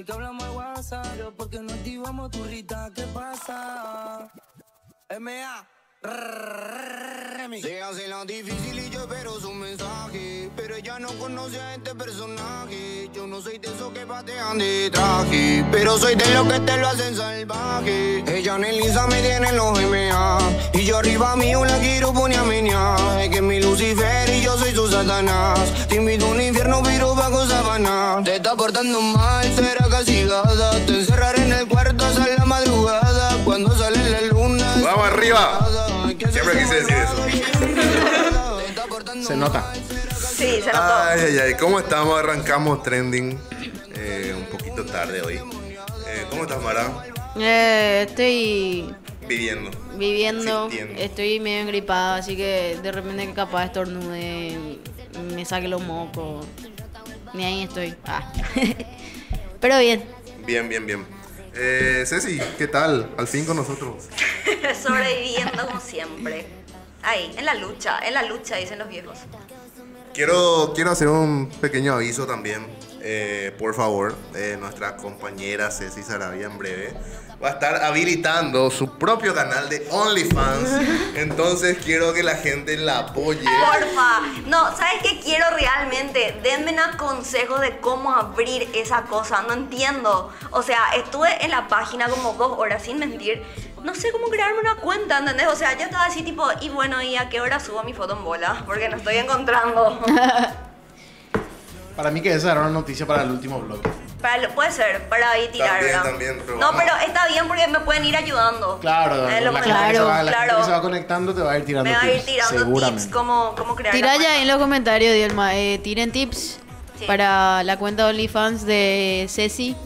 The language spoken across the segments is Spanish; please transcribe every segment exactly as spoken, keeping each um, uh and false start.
que hablamos de WhatsApp, pero porque no activamos tu rita, ¿qué pasa? M A Se hace la difícil y yo espero su mensaje, pero ella no conoce a este personaje. Yo no soy de esos que patean de traje, pero soy de los que te lo hacen salvaje. Ella en el Insta me tiene en los M A, y yo arriba mío la quiero poner a menear. Es que es mi Lucifer y yo soy su Satanás. Te invito a un infierno pero bajo sábana. Te está portando mal, será castigada. Te encerraré en el cuarto hasta la madrugada. Cuando sale la luna. ¡Vamos arriba! Siempre quise decir eso. Se nota. Sí, se notó. Ay, ay, ay. ¿Cómo estamos? Arrancamos trending. Eh, un poquito tarde hoy. Eh, ¿Cómo estás, Mara? Eh, estoy Viviendo. viviendo, Existiendo. estoy medio engripada, así que de repente que capaz estornude, me saque los mocos. Ni ahí estoy. Ah. Pero bien. Bien, bien, bien. Eh, Ceci, ¿qué tal? Al fin con nosotros. Sobreviviendo como siempre. Ahí, en la lucha, en la lucha, dicen los viejos. Quiero, quiero hacer un pequeño aviso también. Eh, por favor, eh, nuestra compañera Ceci Sarabia en breve va a estar habilitando su propio canal de OnlyFans. Entonces quiero que la gente la apoye. Porfa, no, ¿sabes qué quiero realmente? Denme un consejo de cómo abrir esa cosa, no entiendo. O sea, estuve en la página como dos horas, sin mentir. No sé cómo crearme una cuenta, ¿entendés? O sea, yo estaba así tipo, y bueno, ¿y a qué hora subo mi foto en bola? Porque no estoy encontrando. Para mí que esa era una noticia para el último blog. Para, puede ser, para ahí tirar, También, ¿verdad? también, pero no, vamos. pero está bien porque me pueden ir ayudando. Claro, Es lo la, mejor. gente que se va, la claro. gente que se va conectando te va a ir tirando Me va a ir tips, tirando seguramente. tips cómo, cómo crear Tira la ya cuenta. en los comentarios, Dielma. Eh, tiren tips Sí. para la cuenta OnlyFans de Ceci.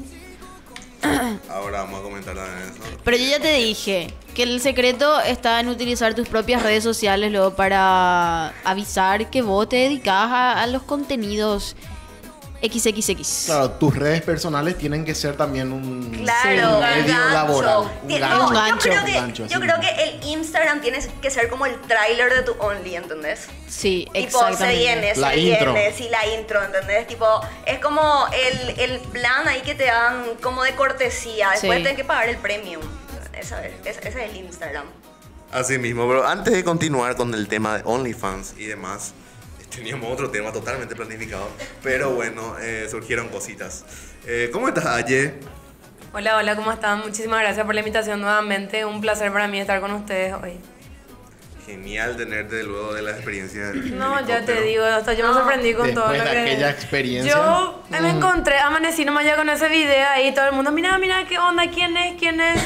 Ahora vamos a comentar también eso. Pero yo ya te dije que el secreto está en utilizar tus propias redes sociales luego para avisar que vos te dedicas a, a los contenidos equis equis equis. Claro, tus redes personales tienen que ser también un, Claro, un medio gancho. laboral. Un Ti- gancho. no, Un gancho. Yo creo que, Un gancho, yo así creo mismo. que el Instagram tiene que ser como el tráiler de tu Only, ¿entendés? Sí, Tipo, se exactamente. viene, se La intro. viene, sí, la intro, ¿entendés? Tipo, es como el, el plan ahí que te dan como de cortesía. Después Sí. tienes que pagar el premium. Esa es, ese es el Instagram. Así mismo, pero antes de continuar con el tema de OnlyFans y demás, teníamos otro tema totalmente planificado, pero bueno, eh, surgieron cositas. Eh, ¿Cómo estás, Aye? Hola, hola, ¿cómo están? Muchísimas gracias por la invitación nuevamente. Un placer para mí estar con ustedes hoy. Genial tenerte luego de la experiencia del No, ya helicóptero. te digo, hasta yo me No. sorprendí con todo Después lo de que... aquella experiencia. Yo me Mm. encontré, amanecí nomás ya con ese video ahí, todo el mundo, mira, mira, ¿qué onda? ¿Quién es? ¿Quién es?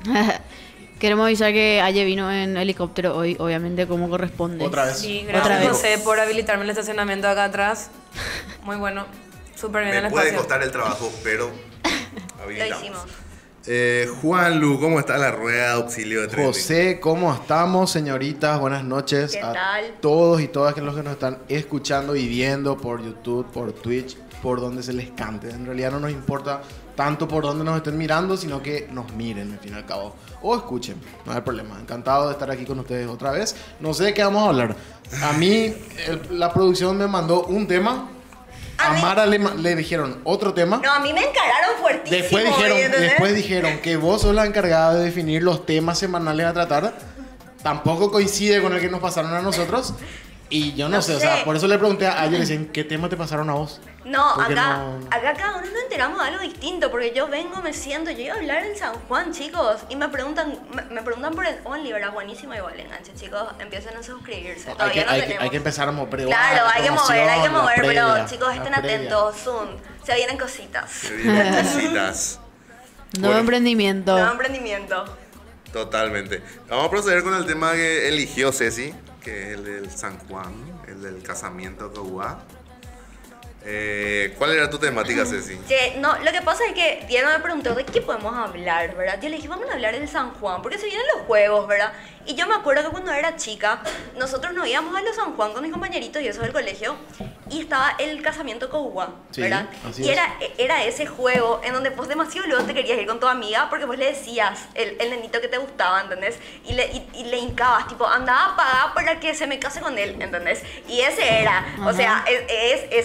Queremos avisar que Aye vino en helicóptero hoy, obviamente, como corresponde. Otra vez. Sí, Otra gracias vez. José por habilitarme el estacionamiento acá atrás. Muy bueno, súper bien Me el puede espacio. costar el trabajo, pero Lo habilitamos. hicimos. Eh, Juan Lu, ¿cómo está la rueda de auxilio de trending? José, ¿cómo estamos, señoritas? Buenas noches ¿Qué a tal? todos y todas los que nos están escuchando y viendo por YouTube, por Twitch, por donde se les cante. En realidad no nos importa tanto por donde nos estén mirando, sino que nos miren, al fin y al cabo. O escuchen, no hay problema. Encantado de estar aquí con ustedes otra vez. No sé de qué vamos a hablar. A mí, el- la producción me mandó un tema. A A mí- Mara le, ma- le dijeron otro tema. No, a mí me encararon fuertísimo. Después dijeron, ¿entendés? después dijeron que vos sos la encargada de definir los temas semanales a tratar. Tampoco coincide con el que nos pasaron a nosotros. Y yo no, No sé, o sé. sea, por eso le pregunté a ayer, decían, ¿qué tema te pasaron a vos? No, Porque acá, no- acá cada uno nos enteramos de algo distinto, porque yo vengo, me siento, yo iba a hablar en San Juan, chicos, y me preguntan, me, me preguntan por el Only, ¿verdad? Buenísimo, igual, enganche, chicos, empiecen a suscribirse, Hay todavía que, no hay, que, tenemos. hay que empezar a mover. Claro, hay que mover, hay que mover, pero previa, chicos, la estén previa. atentos, Zoom, se vienen cositas. Se vienen cositas. Nuevo Bueno. emprendimiento. Nuevo emprendimiento. Totalmente. Vamos a proceder con el tema que eligió Ceci, que es el del San Juan, el del casamiento Cogua. Eh, ¿Cuál era tu temática, Ceci? Che, no, lo que pasa es que Diego me preguntó de qué podemos hablar, ¿verdad? Yo le dije, vamos a hablar del San Juan, porque se vienen los juegos, ¿verdad? Y yo me acuerdo que cuando era chica, nosotros nos íbamos a los San Juan con mis compañeritos y eso del colegio, y estaba el casamiento Cogua, Sí, ¿verdad? así Y es. era, era ese juego en donde vos demasiado luego te querías ir con tu amiga porque vos le decías el, el nenito que te gustaba, ¿entendés? Y le, y, y le hincabas, tipo, andaba a pagar para que se me case con él, ¿entendés? Y ese era, o Ajá. sea, es, es, es de esa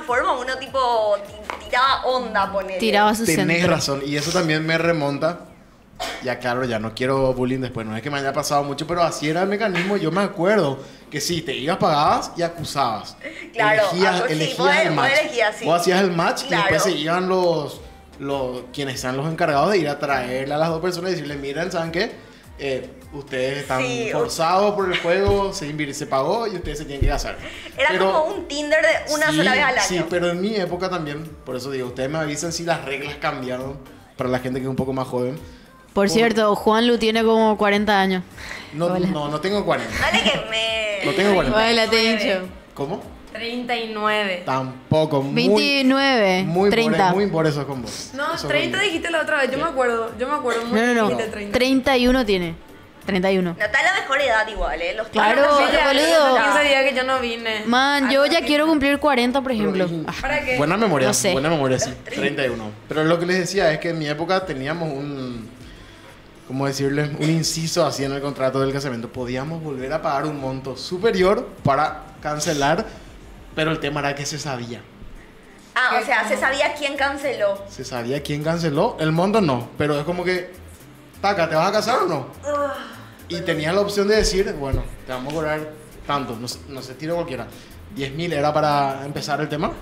forma uno tipo ti- tiraba onda, ponele. Tiraba su Tenés centro. razón, y eso también me remonta. Ya claro, ya no quiero bullying después, no es que me haya pasado mucho, pero así era el mecanismo. Yo me acuerdo que sí, te ibas, pagabas y acusabas. Claro, elegías, ah, sí, elegías vos- el vos match. elegías, sí. Vos hacías el match y Claro. después se iban los, los quienes sean los encargados de ir a traerle a las dos personas y decirle, miren, ¿saben qué? Eh, ustedes están Sí, forzados por el juego, se, invir- se pagó y ustedes se tienen que casar. Era Pero- como un Tinder de una Sí, sola vez al año. Sí, pero en mi época también, por eso digo, ustedes me avisan si las reglas cambiaron para la gente que es un poco más joven. Por cierto, Juan Lu tiene como cuarenta años. No, Hola. no, no tengo cuarenta. Dale que me... No tengo cuarenta. Hola, te he dicho. ¿Cómo? treinta y nueve. Tampoco. Muy, veintinueve, muy treinta. Por, muy por eso con vos. No, Eso treinta con- dijiste la otra vez, yo me acuerdo, yo me acuerdo muy No, no, bien no. dijiste treinta. treinta y uno tiene. treinta y uno. No está en la mejor edad igual, ¿eh? Los Claro, cuarenta, Sí, ya, boludo. ya quince días que yo no vine. Man, yo Algo ya así. quiero cumplir cuarenta, por ejemplo. Pero, y- Ah, ¿Para qué? Buena memoria, No sé. buena memoria, sí. treinta y uno. Pero lo que les decía es que en mi época teníamos un, ¿cómo decirle? Un inciso así en el contrato del casamiento. Podíamos volver a pagar un monto superior para cancelar, pero el tema era que se sabía. Ah, o sea, se sabía quién canceló. Se sabía quién canceló. El monto no, pero es como que, taca, ¿te vas a casar o no? Y tenías la opción de decir, bueno, te vamos a cobrar tanto, no, sé- no sé, tiro cualquiera. diez mil era para empezar el tema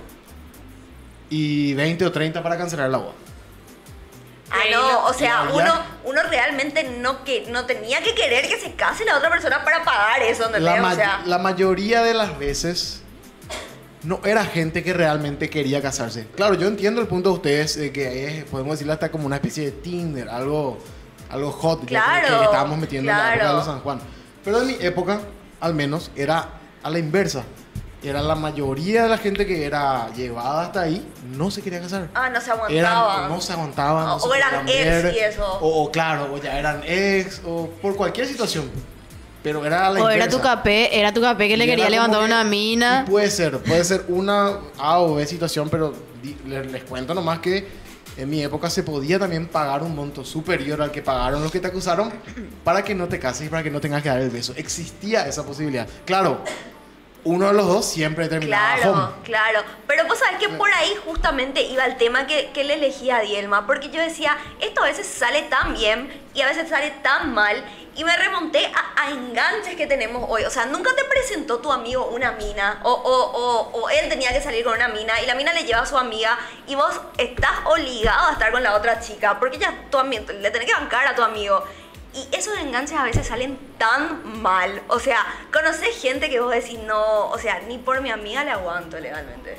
y veinte o treinta para cancelar la boda. Ah, no, o sea, Y había- uno, uno realmente no, que, no tenía que querer que se case la otra persona para pagar eso, ¿entendés? La, O ma- sea, la mayoría de las veces no era gente que realmente quería casarse. Claro, yo entiendo el punto de ustedes, eh, que es, podemos decirlo hasta como una especie de Tinder, algo, algo hot ya que- Claro, que, estábamos metiendo en la época de claro. los San Juan. Pero en mi época, al menos, era a la inversa. Era la mayoría de la gente que era llevada hasta ahí, no se quería casar. ah, no se Eran, aguantaban. no se aguantaban. no O- se o eran querían ex ver, y eso. O, o claro, o ya eran ex, o por cualquier situación. Pero era a la O era inversa. tu capé, era tu capé que le Y quería era como levantar que- una mina. y puede ser, puede ser una A o B situación, pero di- les, les cuento nomás que en mi época se podía también pagar un monto superior al que pagaron los que te acusaron para que no te cases y para que no tengas que dar el beso. Existía esa posibilidad. Claro, uno de los dos siempre terminaba Claro, home. claro. Pero vos sabés que por ahí justamente iba el tema que, que le elegí a Dielma, porque yo decía, esto a veces sale tan bien y a veces sale tan mal, y me remonté a, a enganches que tenemos hoy. O sea, nunca te presentó tu amigo una mina, o, o, o, o él tenía que salir con una mina, y la mina le lleva a su amiga, y vos estás obligado a estar con la otra chica, porque ya tu amigo, le tenés que bancar a tu amigo. Y esos enganches a veces salen tan mal. O sea, conocés gente que vos decís, no, o sea, ni por mi amiga le aguanto legalmente.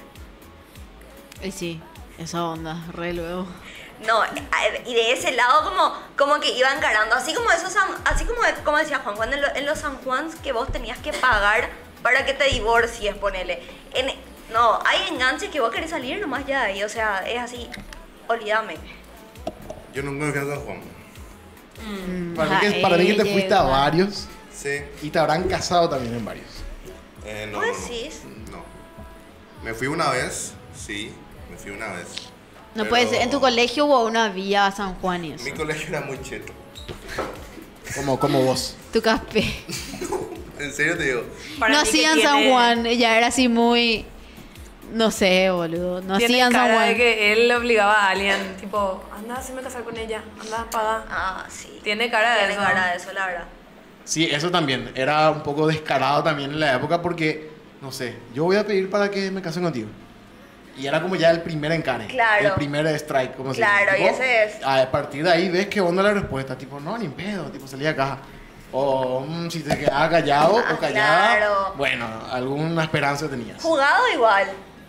Y sí, esa onda, re luego. No, a- y de ese lado como, como que iba encarando, así como esos, San- así como, como decía Juan, cuando en, lo- en los San Juans que vos tenías que pagar para que te divorcies, ponele. En, no, hay enganches que vos querés salir nomás ya de ahí, o sea, es así, olvídame. Yo nunca me fui a San Juan. Para, mí que, para mí que te Ay, fuiste a llega. varios Sí. y te habrán casado también en varios. Eh, no, ¿Vos no, no. decís? No. Me fui una vez, sí, me fui una vez. No Pero puede ser, en tu colegio hubo una vía a San Juan y eso. Mi colegio era muy cheto. Como, como vos. Tu capé. En serio te digo. Para No mí que hacían San tiene- Juan, ella era así muy... No sé, boludo. No Tiene hacían San cara Juan. de que él obligaba a alguien, tipo, anda, hazme casar con ella, anda, paga. Ah, sí. Tiene cara de Tiene eso. cara de eso, la verdad. Sí, eso también. Era un poco descarado también en la época porque, no sé, yo voy a pedir para que me casen contigo. Y era como ya el primer encare. Claro. El primer strike, como se Claro, dice. y Tipo, ese es. A partir de ahí ves qué onda la respuesta. Tipo, no, ni pedo. Tipo, salía a caja. O mm, si te quedabas callado Ah, o callada. claro. Bueno, alguna esperanza tenías. Jugado igual.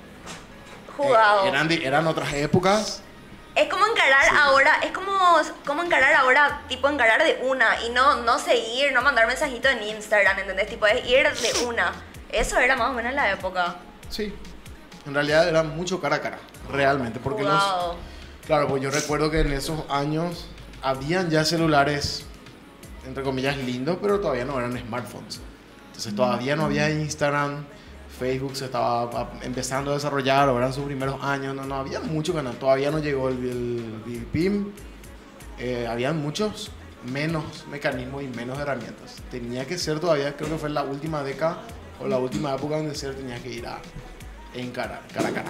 Jugado. Eh, eran, di- eran otras épocas. Es como encarar ahora, es como, como encarar ahora, tipo encarar de una y no, no seguir, no mandar mensajitos en Instagram, ¿entendés? Tipo, es ir de una. Eso era más o menos la época. Sí. En realidad era mucho cara a cara. Realmente. Porque los. Jugado. Claro, pues yo recuerdo que en esos años habían ya celulares, entre comillas, lindos, pero todavía no eran smartphones. Entonces todavía no había Instagram, Facebook se estaba a- empezando a desarrollar, o eran sus primeros años, no, no había mucho canal, todavía no llegó el, el, el P I M, eh, habían muchos menos mecanismos y menos herramientas. Tenía que ser todavía, creo que fue en la última década o la última época donde ser tenía que ir a, encarar, cara a cara.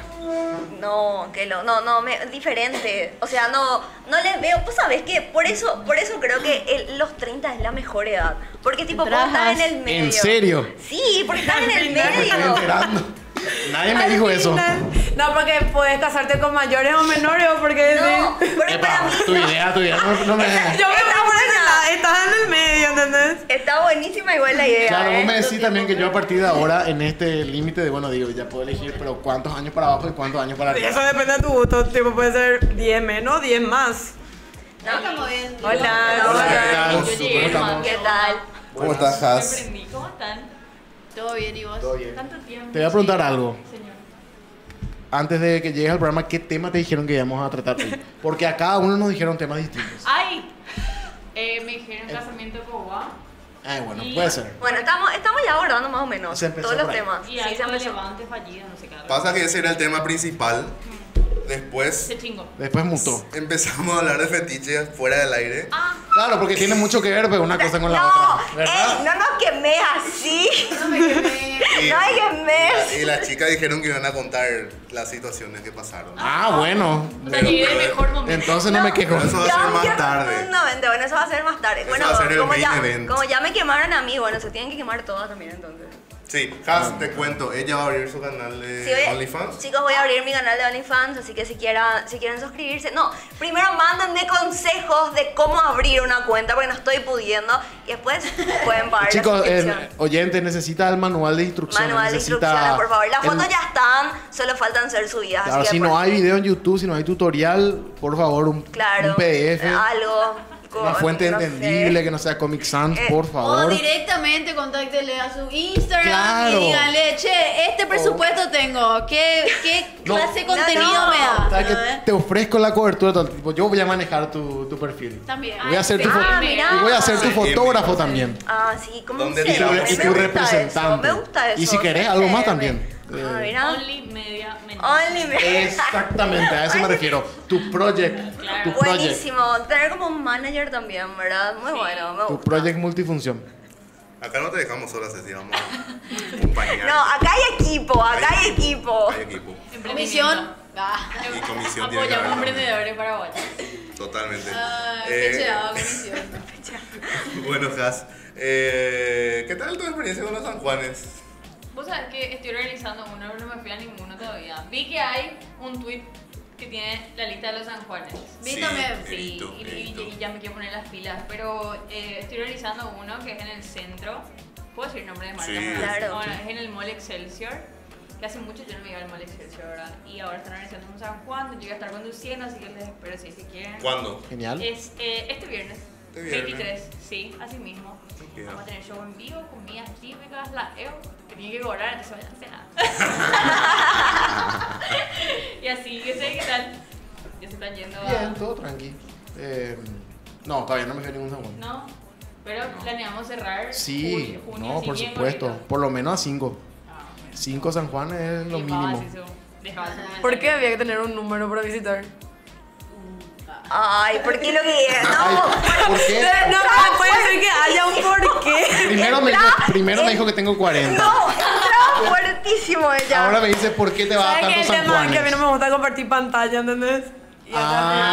No, que lo, no, no, me, diferente. O sea, no, no les veo. Pues sabes que por eso, por eso creo que el- los treinta es la mejor edad. Porque tipo, vos estás en el medio. ¿En serio? Sí, porque estás en el Me estoy medio. enterando. Nadie me dijo eso. No, porque puedes casarte con mayores o menores o porque... No, sí. porque para Epa, mí tu idea, tu idea. No, no me... Yo me Está voy por ese buena. lado, estás en el medio, ¿entendés? está buenísima igual la idea. Claro, ¿eh? vos me decís también que yo a partir de ahora, en este límite de, bueno, digo, ya puedo elegir, pero cuántos años para abajo y cuántos años para Y arriba. eso depende de tu gusto, tipo puede ser diez menos, diez más. No, estamos bien. Hola. Hola, ¿qué tal? Yo ¿Cómo llegué, estamos? hermano. ¿Qué tal? ¿Cómo estás, Me Has? prendí. ¿Cómo están? Todo bien, ¿y vos? Todo bien. Tanto tiempo. Te voy a preguntar algo. Señor. Antes de que llegues al programa, ¿qué tema te dijeron que íbamos a tratar hoy? Porque a cada uno nos dijeron temas distintos. Ay, eh, me dijeron casamiento coba Ay, bueno, Y- puede ser. Bueno, estamos, estamos ya abordando más o menos Se empezó todos los por ahí. temas. y Sí, se algo de empezó. levante fallido, no sé qué. Pasa que ese era el tema principal. Después Se chingó. Después mutó. empezamos a hablar de fetiches fuera del aire. Ah, Claro, porque tiene mucho que ver pues, una cosa con la No, otra. ¿Verdad? ey, no nos quemé así. No me quemé. Y, No hay quemé. y las chicas dijeron que iban a contar las situaciones que pasaron. Ah, bueno. o sea, llegué de mejor momento. Entonces no, me quejo. Eso va a Yo ser más quiero- tarde. No, vente, bueno, eso va a ser más tarde. Eso Bueno, va a ser el como, main ya, event. como ya me quemaron a mí, bueno, se tienen que quemar todas también entonces. Sí, Has, te cuento, ella va a abrir su canal de Sí, oye, OnlyFans. chicos, voy a abrir mi canal de OnlyFans, así que si, quiera, si quieren suscribirse, no, primero mándenme consejos de cómo abrir una cuenta, porque no estoy pudiendo, y después pueden pagar Chicos, la eh, suscripción. oyente, necesita el manual de instrucciones. Manual de necesita instrucciones, por favor. Las el- fotos ya están, solo faltan ser subidas. Claro, así que si no por- hay video en YouTube, si no hay tutorial, por favor, un, claro, un P D F, algo. una con- fuente no sé. entendible, que no sea Comic Sans, Eh, por O favor. directamente contáctele a su Instagram Claro. y díganle, che, este presupuesto tengo. ¿Qué, qué No. clase de contenido No, no. me da? ¿Sabes ¿Eh? que te ofrezco la cobertura? todo el tiempo. Yo voy a manejar tu, tu perfil. También. Voy a ser tu Ah, foto- mirá. y voy a ser tu Sí, fotógrafo sí. también. Ah, sí, como un ¿Dónde Y tu, tiramos? cierre. y Me tu gusta representante. eso, me gusta eso. Y si querés algo más chévere. también. Ah, Eh, mira. Only media menor. Only me- Exactamente, a eso me refiero. Tu project. Claro. Tu project. Buenísimo. Tener como un manager también, ¿verdad? Muy bueno, me Tu gusta. project multifunción. Acá no te dejamos sola, Ceci, vamos a acompañar. No, acá hay equipo, acá hay equipo. Hay equipo. Comisión. Ah, Y comisión tiene que Apoyamos haber emprendedores paraguayos. también. Totalmente. ah, Eh, qué chévere, comisión. Bueno, Has, eh, ¿qué tal tu experiencia con los San Juanes? Vos sabés que estoy realizando uno, pero no me fui a ninguno todavía. Vi que hay un tweet que tiene la lista de los San Juanes. Vi Sí, también. he Sí, visto, y, he y- visto. y ya me quiero poner las pilas, pero eh, estoy realizando uno que es en el centro. ¿Puedo decir nombre de marca? Sí, ¿verdad? Claro. Bueno, es en el Mall Excelsior, que hace mucho tiempo no me iba al Mall Excelsior, ¿verdad? Y ahora están organizando un San Juan, yo voy a estar conduciendo, así que les espero si, si quieren. ¿Cuándo? Genial. Es eh, este viernes. Este viernes. veintitrés, sí, así mismo. Ok. Vamos a tener show en vivo, comidas típicas, la E O, que tienen que cobrar, entonces vayan a cenar. Y así, yo sé qué tal. Ya se están yendo a... Bien, todo tranqui. Eh, no, todavía no me fui a ningún San Juan. No, pero planeamos cerrar Sí, junio, junio, no, así por bien supuesto. bonito. Por lo menos a cinco. Ah, bueno. Cinco San Juanes es lo Dejabas mínimo. eso, dejabas un comentario. ¿Por qué había que tener un número para visitar? Ay, ¿por qué lo que Ay, no? ¿por qué? No, no, puede ser que haya un porqué. Primero me dijo, primero me dijo que tengo cuarenta. No, entraba fuertísimo ella. Ahora me dice por qué te vas a ¿Sabes qué? tantos El San tema es que a mí no Juanes. me gusta compartir pantalla, ¿entendés? Y Ah.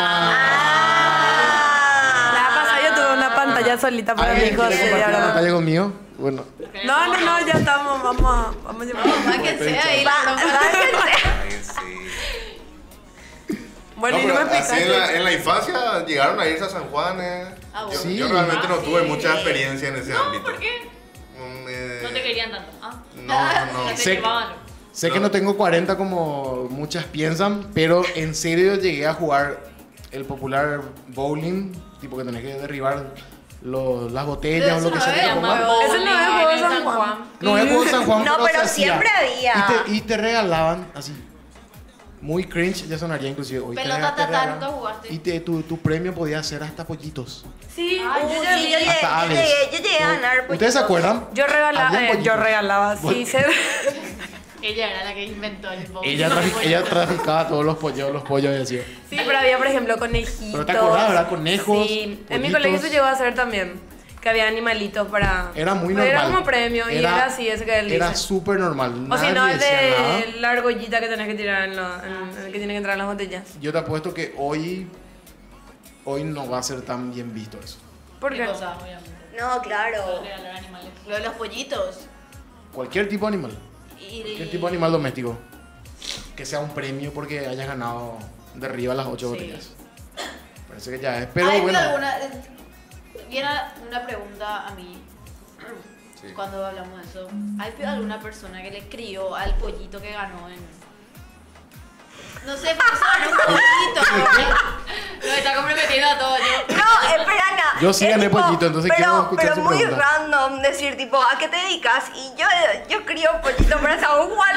la vez pasada yo tuve una pantalla solita para mi ¿Alguien hijo. quiere así de compartir ahora. pantalla conmigo? Bueno, No, no, no, ya estamos, vamos a, vamos a llevar. Báquense ahí la Va- bronca. bájense. Ay, sí. Bueno, No, y no me pero así en, la, explicaste. en la infancia llegaron a irse a San Juan. eh. Ah, yo, bueno. Sí. yo realmente no Ah, tuve sí. mucha experiencia en ese No, ámbito. ¿por qué? Mm, eh, No te querían tanto. Ah, No, no. no te Sé- llevaban. sé que no tengo cuarenta como muchas piensan, pero en serio llegué a jugar el popular bowling, tipo que tenés que derribar los- las botellas o Eso lo que no sea que era, te pongan. Mago. Ese no es el juego de en San Juan. No es juego de San Juan, No, pero, pero se hacía. siempre había. Y te, y te regalaban así. Muy cringe, ya sonaría inclusive hoy. te Pelota rega- te tatá, regalaban- nunca jugaste. Y te- tu, tu premio podía ser hasta pollitos. Sí, Ay, yo Uh, ya sí, vi. yo llegué, Hasta yo aves. llegué, yo llegué a ganar. ¿Ustedes se pollitos. acuerdan? Yo regalaba, Habían eh, yo pollitos. regalaba, sí, Bueno. se... Ella era la que inventó el bowl. Ella, trafi- ella traficaba todos los pollos, los pollos y así. Sí, pero había, por ejemplo, conejitos. Pero te acordás, ¿verdad? Conejos, Sí, en mi pollitos. colegio se llegó a hacer también. que había animalitos para... Era muy Era normal. como premio y era así, ese que él Era dice. súper normal. O si nadie no, el decía nada. de la argollita que tenés que tirar en, lo, en, en el que tiene que entrar en las botellas. Yo te apuesto que hoy, hoy no va a ser tan bien visto eso. ¿Por qué? cosa, obviamente. No, claro. Regalar animales. Lo de los pollitos. Cualquier tipo de animal. Y, Cualquier tipo de animal doméstico. Que sea un premio porque hayas ganado de arriba las ocho Sí. botellas. Parece que ya es. Pero ¿Hay bueno. alguna, viene una pregunta a mí Sí. cuando hablamos de eso. ¿Hay alguna persona que le crió al pollito que ganó en... No sé, pero eso ganó un pollito. Lo está comprometiendo a todo yo. No, espera, Ana. Yo sí Es gané tipo, pollito, entonces pero, quiero escuchar pero su muy pregunta. random decir, tipo, ¿a qué te dedicas? Y yo, yo crío pollito para San Juan.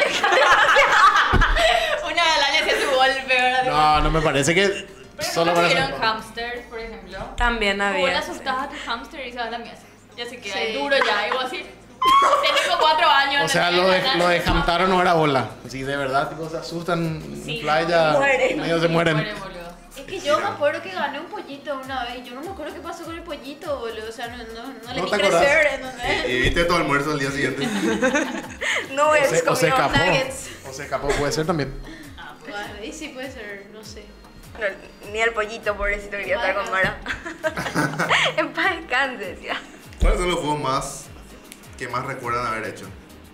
Una galana hace su golpe, ¿verdad? No, no me parece que Pero solo ¿cómo para tuvieron San- hamsters, por ejemplo? También Vos le había. asustas a tu hamster y se va a la mía. Ya se queda Sí. duro ya, igual así. Tengo cuatro años. O sea, no lo de, tiene lo de ganas, Hamtaro no era bola. Sí, de verdad, tipo, se asustan en Sí, playa, mueren. medio se mueren. Mueren, boludo. Es que yo me acuerdo que gané un pollito una vez. Yo no me acuerdo qué pasó con el pollito, boludo. O sea, no, no, no le ¿No vi te acordás? crecer, ¿entendés? Y viste tu almuerzo el día siguiente. No O es se, o se comido escapó. nuggets. O se escapó, puede ser también. Ah, pues. Bueno, y sí puede ser, no sé. No, ni el pollito, pobrecito, quería estar con Mara. En paz descanse, decía. ¿Cuáles son los juegos más que más recuerdan haber hecho?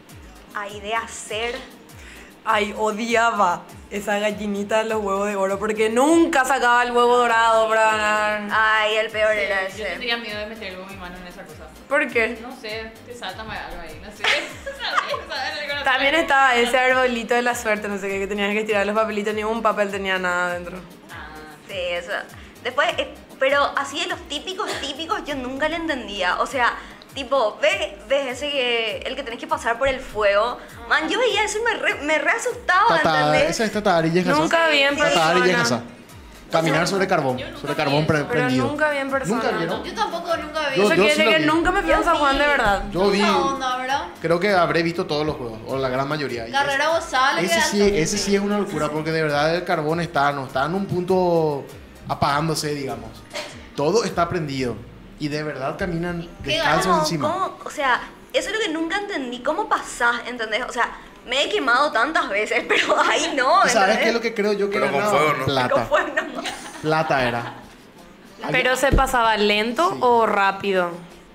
Hay de hacer. Ay, odiaba esa gallinita de los huevos de oro porque nunca sacaba el huevo dorado para ganar. Ay, el peor era Yo ese. tendría miedo de meter mi mano en esa cosa. ¿Por qué? No sé, te salta mal algo ahí, no sé. ¿Sabes? ¿Sabes? Algo También así. estaba ese arbolito de la suerte, no sé qué, que tenías que estirar los papelitos, ni un papel tenía nada dentro. Ah, Sí, eso. Después, eh, pero así de los típicos, típicos, yo nunca le entendía. O sea, tipo, ¿ves, ves ese que, el que tenés que pasar por el fuego? Man, yo veía eso y me re, me re asustaba, Tata, ¿entendés? esa es Tata Ari Yejasa. Nunca vi en Tata Ari persona. Yejasa. Caminar sobre carbón, yo nunca sobre vi carbón pre- eso. Pero prendido. nunca vi en persona. ¿Nunca vieron? Yo tampoco nunca vi. Yo- Eso yo quiere sí decir lo que vi. nunca me fui a Yo San Juan de vi. verdad. Yo vi, Esa onda, ¿verdad? creo que habré visto todos los juegos, o la gran mayoría. Y Carrera González. Ese que sí, alto. ese sí es una locura porque de verdad el carbón está, no está en un punto apagándose, digamos. Todo está prendido y de verdad caminan ¿Qué descalzos ¿Cómo, encima. cómo? O sea, eso es lo que nunca entendí. ¿Cómo pasás, entendés? O sea, me he quemado tantas veces, pero ahí no, ¿Y sabes ¿entendés? qué es lo que creo yo que Pero era? con No, fuego, ¿no? plata. ¿Cómo fue? No. Plata era. ¿Pero se pasaba lento Sí. o rápido?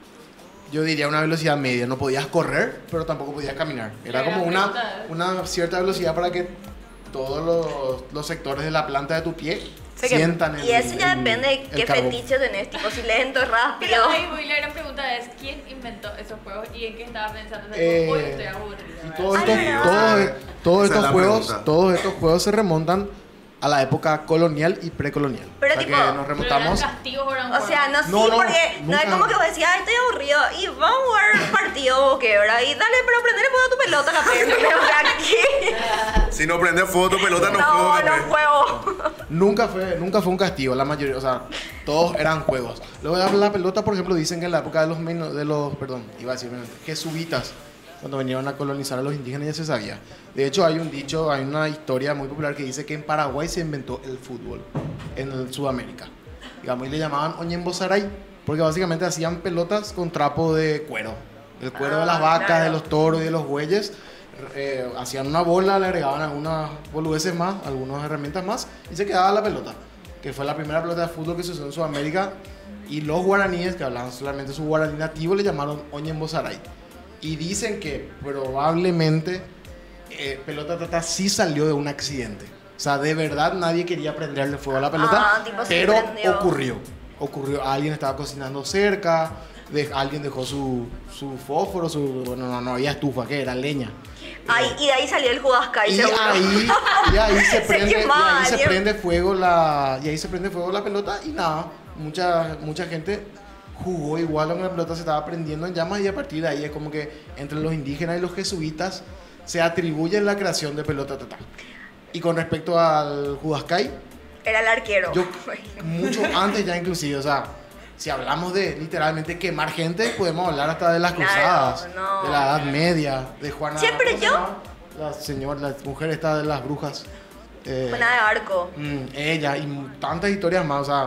Yo diría una velocidad media. No podías correr, pero tampoco podías caminar. Era Era como una, planta. una cierta velocidad para que todos los, los sectores de la planta de tu pie Sí que- sientan el Y eso ya el- depende de el qué carbón. fetiche tenés, tipo, si lento, rápido. pero ahí voy, la gran pregunta es, ¿quién inventó esos juegos y en qué estaba pensando? O sea, Eh, hoy estoy aburrida. Y ¿verdad? todos Ay, estos, verdad. todos, todos Esa es estos la juegos, pregunta. todos estos juegos se remontan a la época colonial y precolonial. Pero o sea tipo- que nos Pero eran remontamos. castigos o eran O sea, no, juegos. sí, No, no, porque no es nunca. como que vos decías, "Ay, estoy aburrido y vamos a jugar un partido o qué, ¿verdad? Y dale, pero prendele fuego a tu pelota, la pena. O sea, ¿qué? Si no prendes fuego tu pelota, no, No, juego. no Capé. juego. Nunca fue, nunca fue un castigo, la mayoría, o sea, todos eran juegos. Luego de la pelota, por ejemplo, dicen que en la época de los, meno- de los perdón, iba a decir menos, jesuitas, cuando vinieron a colonizar a los indígenas ya se sabía. De hecho, hay un dicho, hay una historia muy popular que dice que en Paraguay se inventó el fútbol, en el Sudamérica. Digamos, y le llamaban Oñembozaray, porque básicamente hacían pelotas con trapo de cuero. El cuero de las Ah, vacas, claro. de los toros y de los bueyes. Eh, hacían una bola, le agregaban algunas boludeces más, algunas herramientas más y se quedaba la pelota, que fue la primera pelota de fútbol que se usó en Sudamérica. Y los guaraníes, que hablaban solamente su guaraní nativo, le llamaron Oñembozaray. Y dicen que probablemente eh, pelota tata sí salió de un accidente. O sea, de verdad nadie quería prenderle fuego a la pelota, Ah, tipo, sí pero prendió. ocurrió. Ocurrió, alguien estaba cocinando cerca, de- alguien dejó su, su fósforo, su, bueno, no, no había estufa, que era leña. Ay, y de ahí salió el Judaskai, Y seguro. ahí, y ahí se Se prende, y quemaba, ahí se Dios. prende fuego la, y ahí se prende fuego la pelota y nada, mucha, mucha gente jugó igual aunque la pelota se estaba prendiendo en llamas y a partir de ahí es como que entre los indígenas y los jesuitas se atribuye la creación de pelota tata. Y con respecto al Judaskai, Era el arquero. yo mucho antes ya inclusive, o sea, si hablamos de literalmente quemar gente, podemos hablar hasta de las Claro, cruzadas, no. de la Edad Media, de Juana. Siempre ¿cómo se yo. llama? La señora, la mujer esta de las brujas. eh, Buena de arco. mm, ella y tantas historias más, o sea,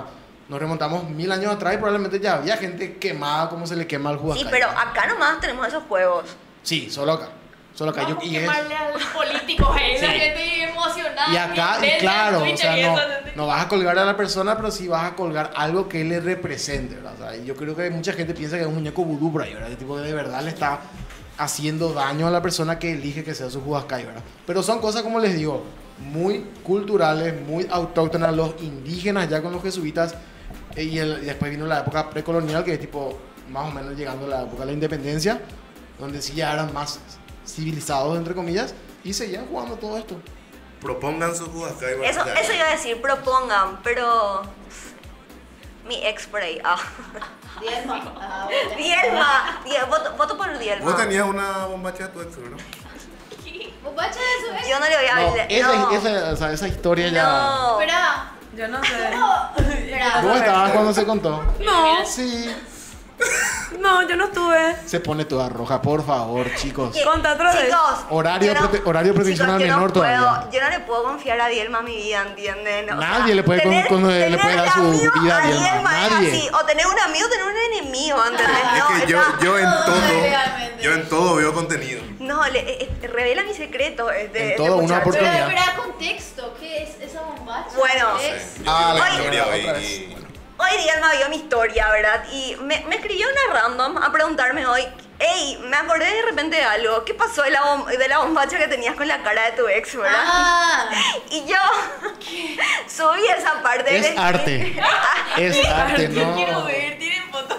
nos remontamos mil años atrás y probablemente ya había gente quemada como se le quema al Huascay. Sí, pero acá nomás tenemos esos juegos. Sí, solo acá. Solo acá. Vamos Yo- a y, es- quemarle a los políticos, eh, la gente emocionada. y acá, y Twitter, claro, o Twitter sea, y no, eso. no vas a colgar a la persona, pero sí vas a colgar algo que le represente, ¿verdad? O sea, y yo creo que mucha gente piensa que es un muñeco vudú por ahí, ¿verdad? Que tipo de verdad le está haciendo daño a la persona que elige que sea su Huascay, ¿verdad? Pero son cosas, como les digo, muy culturales, muy autóctonas, los indígenas ya con los jesuitas, eh, y, el- y después vino la época precolonial, que es tipo, más o menos llegando a la época de la independencia, donde sí ya eran más civilizados, entre comillas, y seguían jugando todo esto. Propongan su Huascay. para Eso, que eso iba a decir, propongan, pero... Mi ex por ahí. Ah. Diezma. Ah, bueno. Dielma. Die- voto, voto por Dielma. Vos tenías una bombacha de tu ex, ¿no? Bombacha de su ex. Yo no le voy a No, hablar. esa, no. esa, o sea, esa historia ya... No. Espera. Yo no sé. Espera. ¿Vos estabas cuando se contó? No, Sí. no, yo no estuve. Se pone toda roja, por favor, chicos. ¿Qué? Conta otra vez. Chicos, Horario yo prote- horario de protección al chicos, yo menor no puedo- todavía. Yo no le puedo confiar a Dielma mi vida, ¿entienden? O Nadie sea, le puede con- tener- con- le tener puede dar de su amigo vida a a Dielma, Dielma es nadie. así. O tener un amigo o tener un enemigo, ¿entendés? Es No, que yo, no. yo en todo, Realmente. yo en todo veo contenido. No, le, eh, eh, revela mi secreto. Este, En este todo, una muchacho. Pero oportunidad. espera, contexto. ¿Qué es esa bombacha? Bueno. Ex. Ah, la Ay, historia Historia, otra y- vez. y- Hoy Dielma vio mi historia, ¿verdad? Y me, me escribió una random a preguntarme hoy, hey, me acordé de repente de algo. ¿Qué pasó de la, bom- de la bombacha que tenías con la cara de tu ex, verdad? Ah. Y yo subí esa parte del Es stream. arte. Es arte, Yo quiero no. ver, tienen fotos.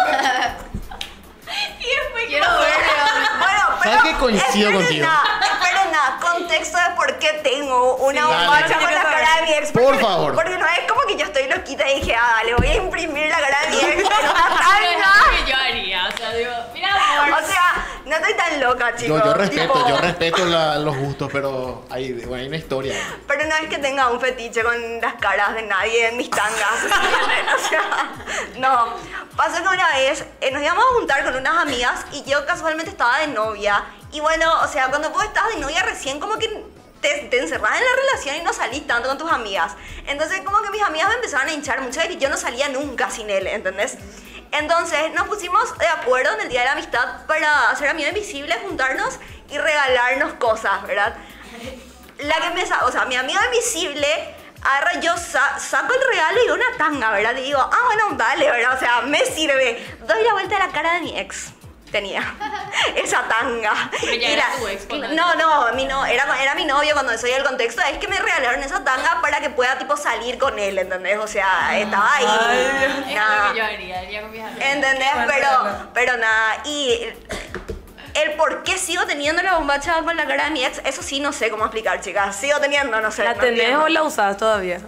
Y después Quiero ver. Bueno, pero ¿Sabes qué? Coincido esperen contigo. nada, esperen nada, contexto de por qué tengo una Sí, dale. bombacha con Quiero la saber. cara de mi ex. Por Porque- favor. Porque no es como que yo estoy loquita y dije, ah, le voy a imprimir la cara de mi ex en una tanga. que yo haría. O sea, digo, mira, amor. O sea, no estoy tan loca, chicos. Yo, yo respeto, tipo- yo respeto la- los gustos, pero hay, bueno, hay una historia. Pero no es que tenga un fetiche con las caras de nadie en mis tangas. ¿entienden? O sea, no. Pasó que una vez eh, nos íbamos a juntar con unas amigas y yo casualmente estaba de novia. Y bueno, o sea, cuando vos estás de novia recién como que te, te encerrás en la relación y no salís tanto con tus amigas. Entonces como que mis amigas me empezaron a hinchar mucho de que yo no salía nunca sin él, ¿entendés? Entonces nos pusimos de acuerdo en el Día de la Amistad para hacer amigo invisible, juntarnos y regalarnos cosas, ¿verdad? La que me sa- o sea, mi amigo invisible, agarra, yo sa- saco el regalo y una tanga, ¿verdad? Y digo, ah, bueno, dale, ¿verdad? O sea, me sirve. Doy la vuelta a la cara de mi ex. Tenía esa tanga. Pero ya Y era la- tu ex cuando- No, no, mi no era, era mi novio cuando soy el contexto. Es que me regalaron esa tanga para que pueda, tipo, salir con él, ¿entendés? O sea, estaba ahí. Ay, Dios. Es Nada. lo que yo haría, haría con mis amigas. ¿Entendés? Buen Pero, regalo. pero nada. Y el por qué sigo teniendo la bombacha con la cara de mi ex, eso sí no sé cómo explicar, chicas. Sigo teniendo, no sé. ¿La no tenés entiendo. o la usás todavía?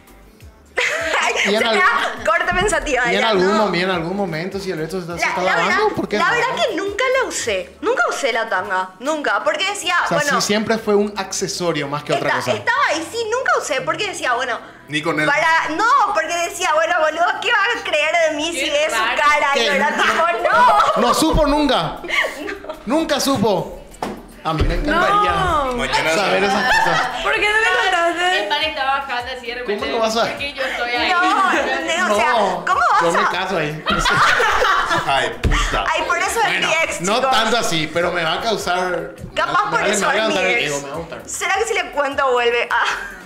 Ay, Y en se al- queda corte pensativa. Y en ella, algún, no. momen- en algún momento, si el resto se está, se La, está la lavando, verdad, ¿por qué la no? verdad que nunca la usé. Nunca usé la tanga. Nunca. Porque decía, O sea, bueno. sí, siempre fue un accesorio más que otra esta- cosa. Estaba ahí, sí, nunca usé. Porque decía, bueno. Ni con él. Para, no, porque decía, bueno, boludo, ¿qué va a creer de mí Qué si ve su raro. cara? Y ¿Qué? yo era tipo, no. No supo nunca. Nunca supo. A mí me encantaría No. Mañana saber esas cosas. ¿Por qué no me El contaste? pan estaba bajando así de repente. ¿Cómo lo vas a- Porque yo estoy ahí. No, no, o sea, ¿cómo yo vas me a...? caso ahí. Ay, puta. Ay, por eso es Bueno, mi ex, no chicos. tanto así, pero me va a causar. Capaz me por va- me eso va a es mi levantar el ex. ego, me va a gustar. ¿Será que si le cuento vuelve? Ah.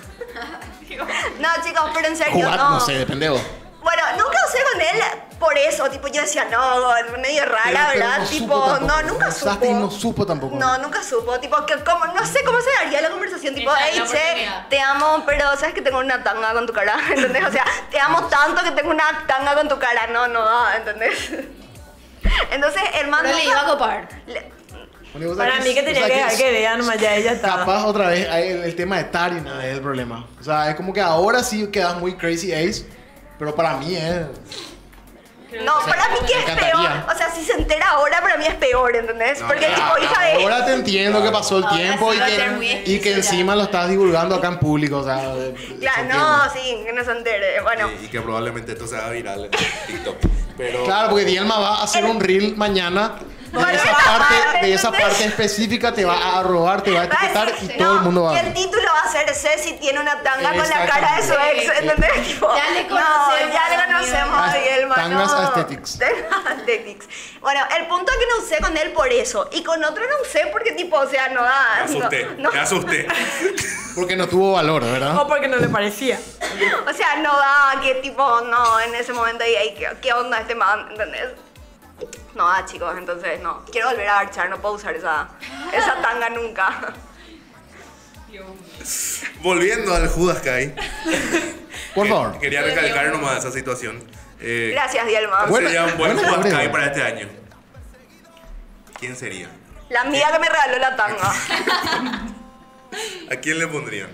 No, chicos, pero en serio, Jugar, no. no sé, depende de vos. Bueno, nunca usé con él por eso. Tipo, yo decía, no, medio rara, Pero- pero ¿verdad? no supo tipo, tampoco. no, nunca Usaste supo. y no supo tampoco. No, nunca supo. Tipo, que como, no sé cómo se daría la conversación. Tipo, Esa es hey, la che, oportunidad. te amo, pero sabes que tengo una tanga con tu cara, ¿entendés? O sea, te amo tanto que tengo una tanga con tu cara. No, no da, ¿entendés? Entonces, el man Pero le nunca- iba a copar. le- Bueno, vos sabés Para mí que vos tenía sabés que dejar que vean nomás, ya ella estaba. Capaz otra vez hay el, el tema de Tarina es el problema. O sea, es como que ahora sí quedas muy crazy ace, pero para mí es. No, sea, para mí que me es encantaría. peor. O sea, si se entera ahora, para mí es peor, ¿entendés? No, Porque, ya, tipo, hija de... Ahora te entiendo que pasó el Ahora tiempo sí y va a ser muy que, y explícito que ya. encima lo estás divulgando acá en público. O sea, se Claro, entiende. no, sí, que no se entere. Bueno, Y, y que probablemente esto se haga viral en TikTok. Pero. Claro, porque Dielma va a hacer un reel mañana. De Bueno, esa, esa parte, parte, de esa ¿entendés? parte específica te va a robar, te va a va a etiquetar decir, y todo no, el mundo va a y el ver. título va a ser Ceci tiene una tanga con la cara de su ex, Exactamente. ¿entendés? Tipo, Ya le no, conocemos. ya le Tangas no. Aesthetics. Tangas Aesthetics. Bueno, el punto es que no usé con él por eso. Y con otro no usé porque, tipo, o sea, no da. Me asusté, no, me asusté. Porque no tuvo valor, ¿verdad? O porque no le parecía. O sea, no da que, tipo, no, en ese momento, y ahí, ¿qué, ¿qué onda este man? ¿Entendés? No da, chicos, entonces no. Quiero volver a archar, no puedo usar esa, esa tanga nunca. Volviendo al Judas Kai. Por favor. Quería recalcar nomás esa situación. Eh, Gracias, Dielma. ¿Cuál Bueno, sería un buen bueno, Judas hombre. Kai para este año? ¿Quién sería? La amiga que me regaló la tanga. ¿A quién le pondrían?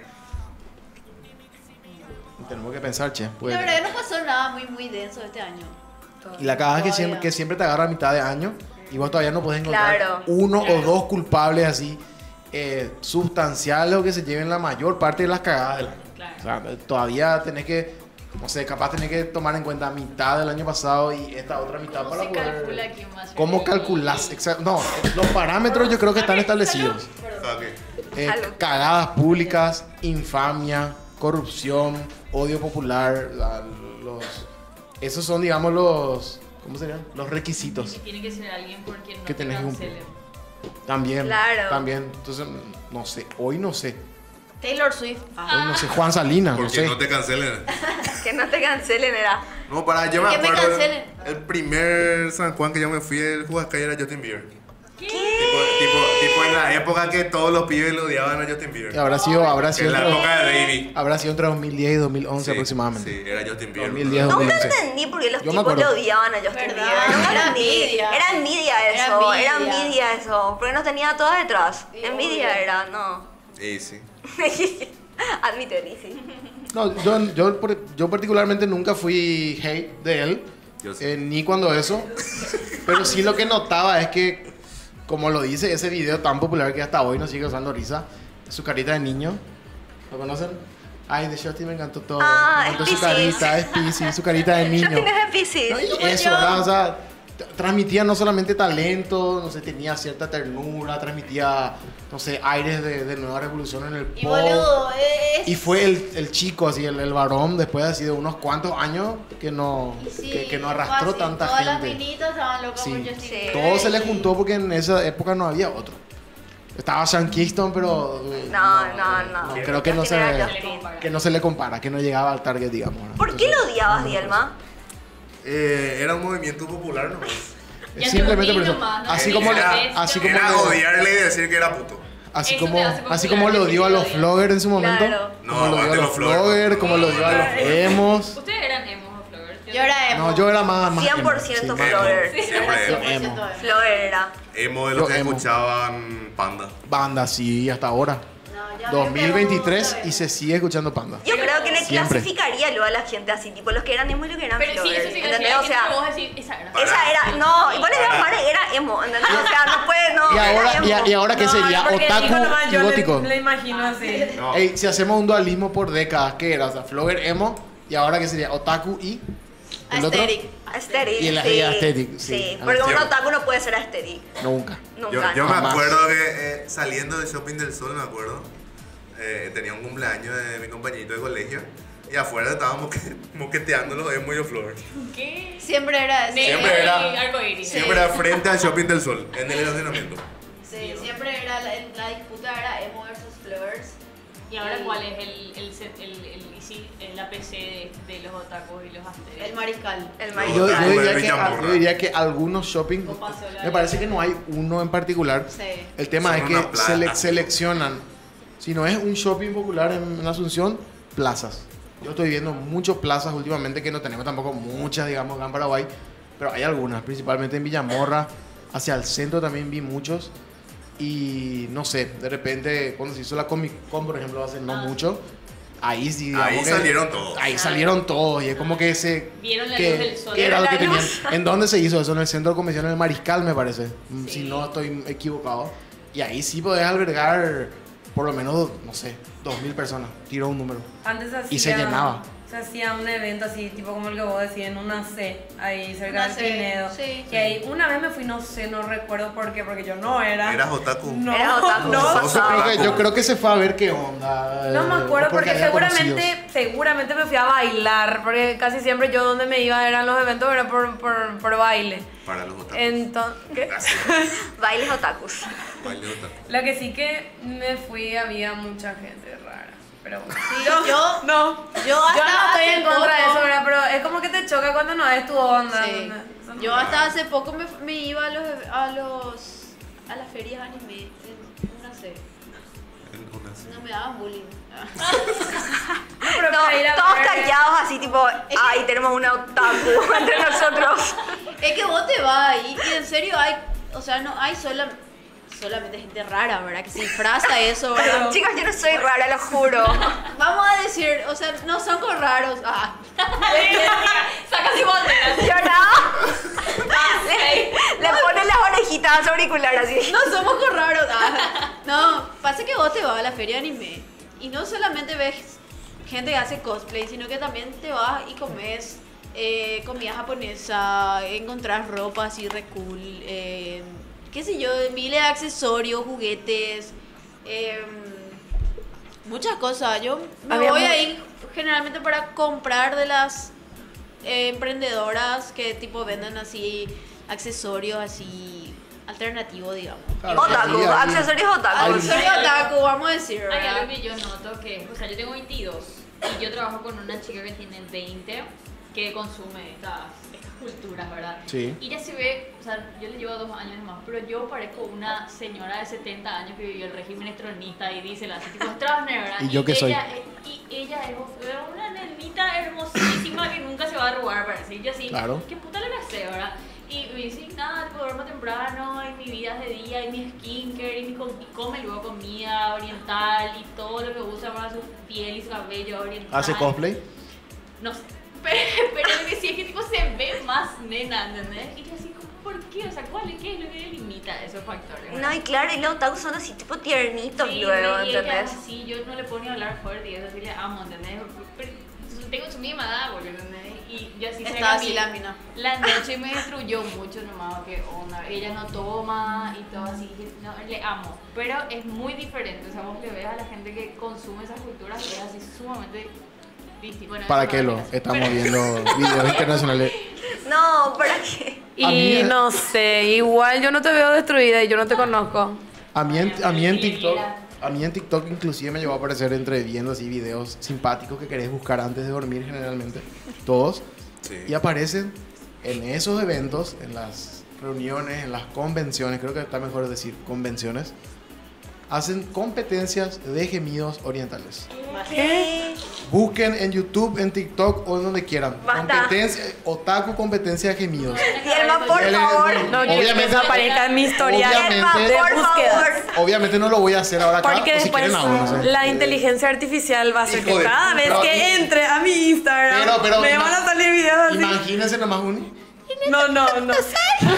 Tenemos que pensar, che. puede La que- verdad que no pasó nada muy, muy denso este año. Y la cagada es que Todavía. siempre, que siempre te agarra a mitad de año y vos todavía no puedes encontrar Claro. uno o dos culpables así eh, sustanciales o que se lleven la mayor parte de las cagadas del año. Claro. O sea, todavía tenés que, no sé, capaz tenés que tomar en cuenta mitad del año pasado y esta otra mitad ¿Cómo para se poder... calcula quién va a ser ¿Cómo el- calculás? Exacto. No, los parámetros yo creo que están establecidos. Ah, ok. Eh, Algo. cagadas públicas, infamia, corrupción, odio popular, la- los... Esos son, digamos, los... ¿Cómo serían? Los requisitos. Y tiene que ser alguien por quien no Que te tenés que cumplir. cancelen. También. Claro. También. Entonces, no sé. Hoy no sé. Taylor Swift. Hoy no sé. Juan Salinas, no Porque sé. no te cancelen. Que no te cancelen, era. No, para, yo me Que me acuerdo. cancelen. El primer San Juan que yo me fui, el Judas Kai era Justin Bieber. ¿Qué? Tipo, tipo, tipo en la época que todos los pibes lo odiaban a Justin Bieber. Y habrá sido, habrá En sido, la entre, época de Baby. habrá sido entre dos mil diez y dos mil once Sí, aproximadamente. Sí, era Justin Bieber. dos mil diez, Nunca dos mil once. entendí por qué los Yo me tipos le acuerdo. odiaban a Justin ¿Verdad? Bieber. Nunca Era entendí. envidia. Era envidia Era eso. Era envidia. envidia eso. Porque nos tenía todas detrás. Sí, Envidia obvio. era, no. Sí, sí. Admite, Lizzy. No, yo, yo, por- yo particularmente nunca fui hate de él. Yo sí. eh, ni cuando eso. Pero sí lo que notaba es que, como lo dice ese video tan popular que hasta hoy nos sigue usando risa, su carita de niño. ¿Lo conocen? Ay, de Shorty me encantó todo. Ah, me encantó es su Piscis. carita, es Piscis, su carita de niño. Yo tienes de Piscis. No, y Como eso, yo. ¿verdad? O sea, t- transmitía no solamente talento, no sé, tenía cierta ternura, transmitía, no sé, aires de, de nueva revolución en el Y pop. boludo, es... Y fue el, el chico, así, el, el varón, después así de unos cuantos años que no, Sí, que, que no arrastró fácil. tanta Todas las gente. minitas estaban locas Sí. por Justin Sí. Bieber. Todo se le y- juntó porque en esa época no había otro. Estaba Sean Kingston, pero... eh, No, no, no. creo que no, Justin se, era Se le Justin. compara. que no se le compara, que no llegaba al target, digamos. ¿no? ¿Por qué lo Entonces, odiabas, no, Dielma? Eh, era un movimiento popular nomás. Ya Simplemente te por eso. volví nomás, ¿no? Así Era- como, le- era- así como, Era le- odiarle y decir que era puto. así Eso como, te hace así popular, como lo dio a los decir que vloggers en su momento. Claro. No, Como lo dio a aguante los los vloggers. vloggers, como lo dio a los emos. Ustedes eran emos o flowers. Yo era emo. No, yo era más, más cien por emo, ciento sí, más flogger. emo. Siempre emo. Emo. emo. Flogger era. Emo de Yo los que emo. escuchaban Panda. Banda, sí, hasta ahora. No, ya dos mil veintitrés me quedo- y se sigue escuchando Panda. Yo creo que le Siempre. clasificaría luego a la gente así, tipo los que eran emo y los que eran Pero sí, flogger. eso sí, ¿Entendés? decía, O sea, vos decís, esa era. esa era, no, igual le llaman era emo, ¿entendés? O sea, no puede, no. Y era ahora, emo. y, a- y ahora qué No, sería es porque otaku dijo nomás, y yo le- gótico. Le, imagino así. No. Ey, si hacemos un dualismo por décadas, ¿qué era? O sea, flogger emo y ahora qué sería otaku y el otro Aesthetic. Aesthetic. Y el sí. aesthetic, sí. Sí, porque un Yo- otaku no puede ser aesthetic. nunca. Yo, Nunca. yo me Jamás. acuerdo que eh, saliendo del Shopping del Sol, me acuerdo, eh, tenía un cumpleaños de mi compañito de colegio y afuera estábamos moque- moqueteando los emo y los flowers. ¿Qué? Siempre era así. Siempre era- Arcoíris. Siempre era frente al Shopping del Sol, en el estacionamiento. Sí, siempre era la, la disputa era emo versus flowers. ¿Y ahora cuál es el, el, set- el, el, y sí, el A P C de, de los otakus y los asteres? El mariscal. El Yo, marido. yo diría que, Villamorra. yo diría que algunos shopping, O Paseo La me parece que no hay uno en particular. Sí. El tema Son es una que plaza. sele- seleccionan, si no es un shopping popular en, en Asunción, plazas. Yo estoy viendo muchas plazas últimamente que no tenemos tampoco muchas, digamos, acá en Paraguay, pero hay algunas, principalmente en Villamorra, hacia el centro también vi muchos. Y no sé, de repente cuando se hizo la Comic Con, por ejemplo, hace no mucho, ahí sí, digamos Ahí que- salieron todos. Ahí salieron todos y es como que se... Vieron la que- luz del sol. que era lo que Vieron la tenían. ¿En dónde se hizo eso? En el centro de convenciones del Mariscal, me parece. Mm, Si no estoy equivocado. Y ahí sí podés albergar por lo menos, no sé, dos mil personas. Tiro un número. Antes hacía, Y se llenaba. se hacía un evento así, tipo como el que vos decís, en una C, ahí cerca Una del C, Pinedo. sí. Y ahí una vez me fui, no sé, no recuerdo por qué, porque yo no era. ¿Eras otaku? No, Eras otaku. no. Sos Yo creo, que, otaku. yo creo que se fue a ver qué onda. No me eh, acuerdo o porque, había seguramente, conocidos. seguramente me fui a bailar, porque casi siempre yo donde me iba eran los eventos, era por, por, por baile. Para los otakus. Entonces, ¿qué? Así. Bailes otakus. Baile otaku. Lo que sí que me fui, había mucha gente rara. Pero bueno. Sí, yo, No, yo hasta yo no estoy hace en contra de poco- eso, ¿verdad? Pero es como que te choca cuando no es tu onda. Sí. ¿entendés? Eso no- Yo hasta hace poco me, me iba a los a los a las ferias anime en una serie. En una C. No me daban bullying. Pero No, para ir a todos ver- callados así tipo, ay, tenemos una otaku entre nosotros. Es que vos te vas ahí y en serio hay, o sea, no hay sola, solamente gente rara, ¿verdad? Que se disfraza eso, ¿verdad? Chicos, yo no soy rara, lo juro. Vamos a decir, o sea, no son con raros. Ah. Saca su bandera. Yo no. Le, le ponen las orejitas auriculares así. No somos con raros. Ah. No, pasa que vos te vas a la feria de anime y no solamente ves gente que hace cosplay, sino que también te vas y comes eh, comida japonesa, encontrás ropa así re cool, eh, qué sé yo, miles de accesorios, juguetes, eh, muchas cosas. Yo me Había voy mu- ahí generalmente para comprar de las eh, emprendedoras que tipo venden así accesorios así alternativos, digamos. Claro, Otaku, sí, hay- accesorios otaku. Accesorios otaku, vamos a decir, Hay ¿verdad? algo que yo noto que, o sea, yo tengo veintidós y yo trabajo con una chica que tiene veinte que consume estas, estas culturas, ¿verdad? Sí. Y ya se ve, o sea, yo le llevo dos años más, pero yo parezco una señora de setenta años que vivió el régimen estronista y dice la tipo Stroessner, ¿verdad? ¿Y yo qué soy? ella, es- Y ella es una nenita hermosísima que nunca se va a arrugar, parece. Y yo así, Claro. ¿qué puta le hace, verdad? Y me dice, nada, tipo, duermo temprano, y mi vida es de día, y mi skincare, y, mi com- y come luego comida oriental, y todo lo que usa para su piel y su cabello oriental. ¿Hace cosplay? No sé, pero, pero lo que sí es que tipo se ve más nena, ¿entendés? Y yo así, como, ¿por qué? O sea, ¿cuál es, qué es lo que limita esos factores? No, y claro, y los otakus son así tipo tiernitos Sí, luego, y ella ¿entendés? es así, yo no le puedo ni hablar fuerte y eso sí le amo, ¿entendés? Pero tengo su misma edad, boludo, ¿entendés? Y yo así Está cerca así mi- la mina. La noche me destruyó mucho nomás, que onda, ella no toma y todo así, no, le amo, pero es muy diferente, o sea, vos le ves a la gente que consume esas culturas y es así sumamente distinto. Bueno, ¿Para eso qué no lo? es así, Estamos pero- viendo videos internacionales. No, ¿para qué? A mí Y es- no sé, igual yo no te veo destruida y yo no te conozco. A mí, en, a mí en TikTok, a mí en TikTok inclusive me llegó a aparecer entre viendo así videos simpáticos que querés buscar antes de dormir generalmente, todos, Sí. y aparecen en esos eventos, en las reuniones, en las convenciones, creo que está mejor decir convenciones, hacen competencias de gemidos orientales. ¿Qué? Busquen en YouTube, en TikTok o en donde quieran. Basta. Competencia, otaku competencia de gemidos. Dielma, por Él es- favor. No quiero que Obviamente- eso aparezca en mi historial Obviamente- de por búsqueda. favor. Obviamente no lo voy a hacer ahora acá, Porque o si después quieren aún, no sé. la Eh, inteligencia artificial va a hacer Hijo que de cada puta. vez Pero- que entre a mi Instagram Pero, pero, me ima- van a salir videos así. Imagínense nomás un... No, no, no. Por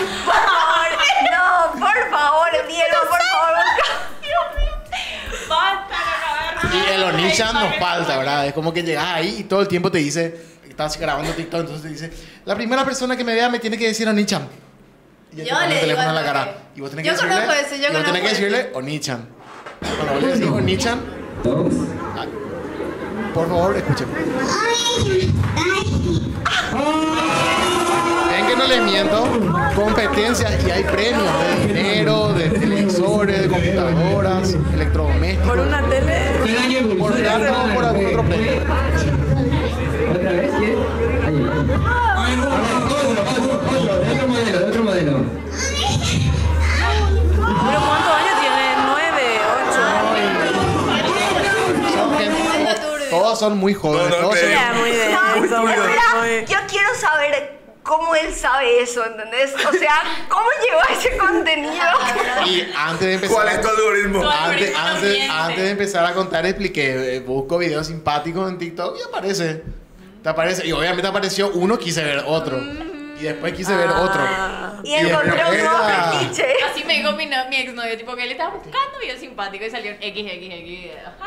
favor, no, por favor, Dielma, por favor. Basta, no, no, no. Y el Onichan nos falta, ¿verdad? Es como que llegas ahí y todo el tiempo te dice, estás grabando TikTok, entonces te dice, la primera persona que me vea me tiene que decir Onichan. Y él te Yo pone le el digo teléfono en la al cara. toque. Y vos tenés Yo que decirle, conozco ese, yo y vos tenés conozco que ese. decirle Onichan. Cuando vos le decís Onichan, ah, por favor, escuchen. Ven que no les miento, competencias y hay premios de dinero, de televisores, de computadoras, electrodomésticos. Por una tele. Por gato o por algún otro premio. ¿Otra vez? ¿Quién? Ahí. Otro, otro, otro, de otro modelo, de otro modelo. ¿Pero cuántos años tiene? ¿Nueve? ¿Ocho? Son gente- todos son muy jóvenes. No, no, todos pero- son- Ya, muy bien. No, Son muy- espera, muy- yo quiero saber cómo él sabe eso, ¿entendés? O sea, ¿cómo llegó a ese contenido? Y antes de empezar, ¿Cuál es tu algoritmo? Tu antes, algoritmo antes, miente. antes de empezar a contar, expliqué, eh, busco videos simpáticos en TikTok y aparece. Te aparece. Y obviamente apareció uno, quise ver otro. Y después quise ver otro. Y encontró un después nuevo era- fetiche. Así me dijo mi, no- mi exnovio, tipo que él estaba buscando videos simpáticos y salió un equis equis equis.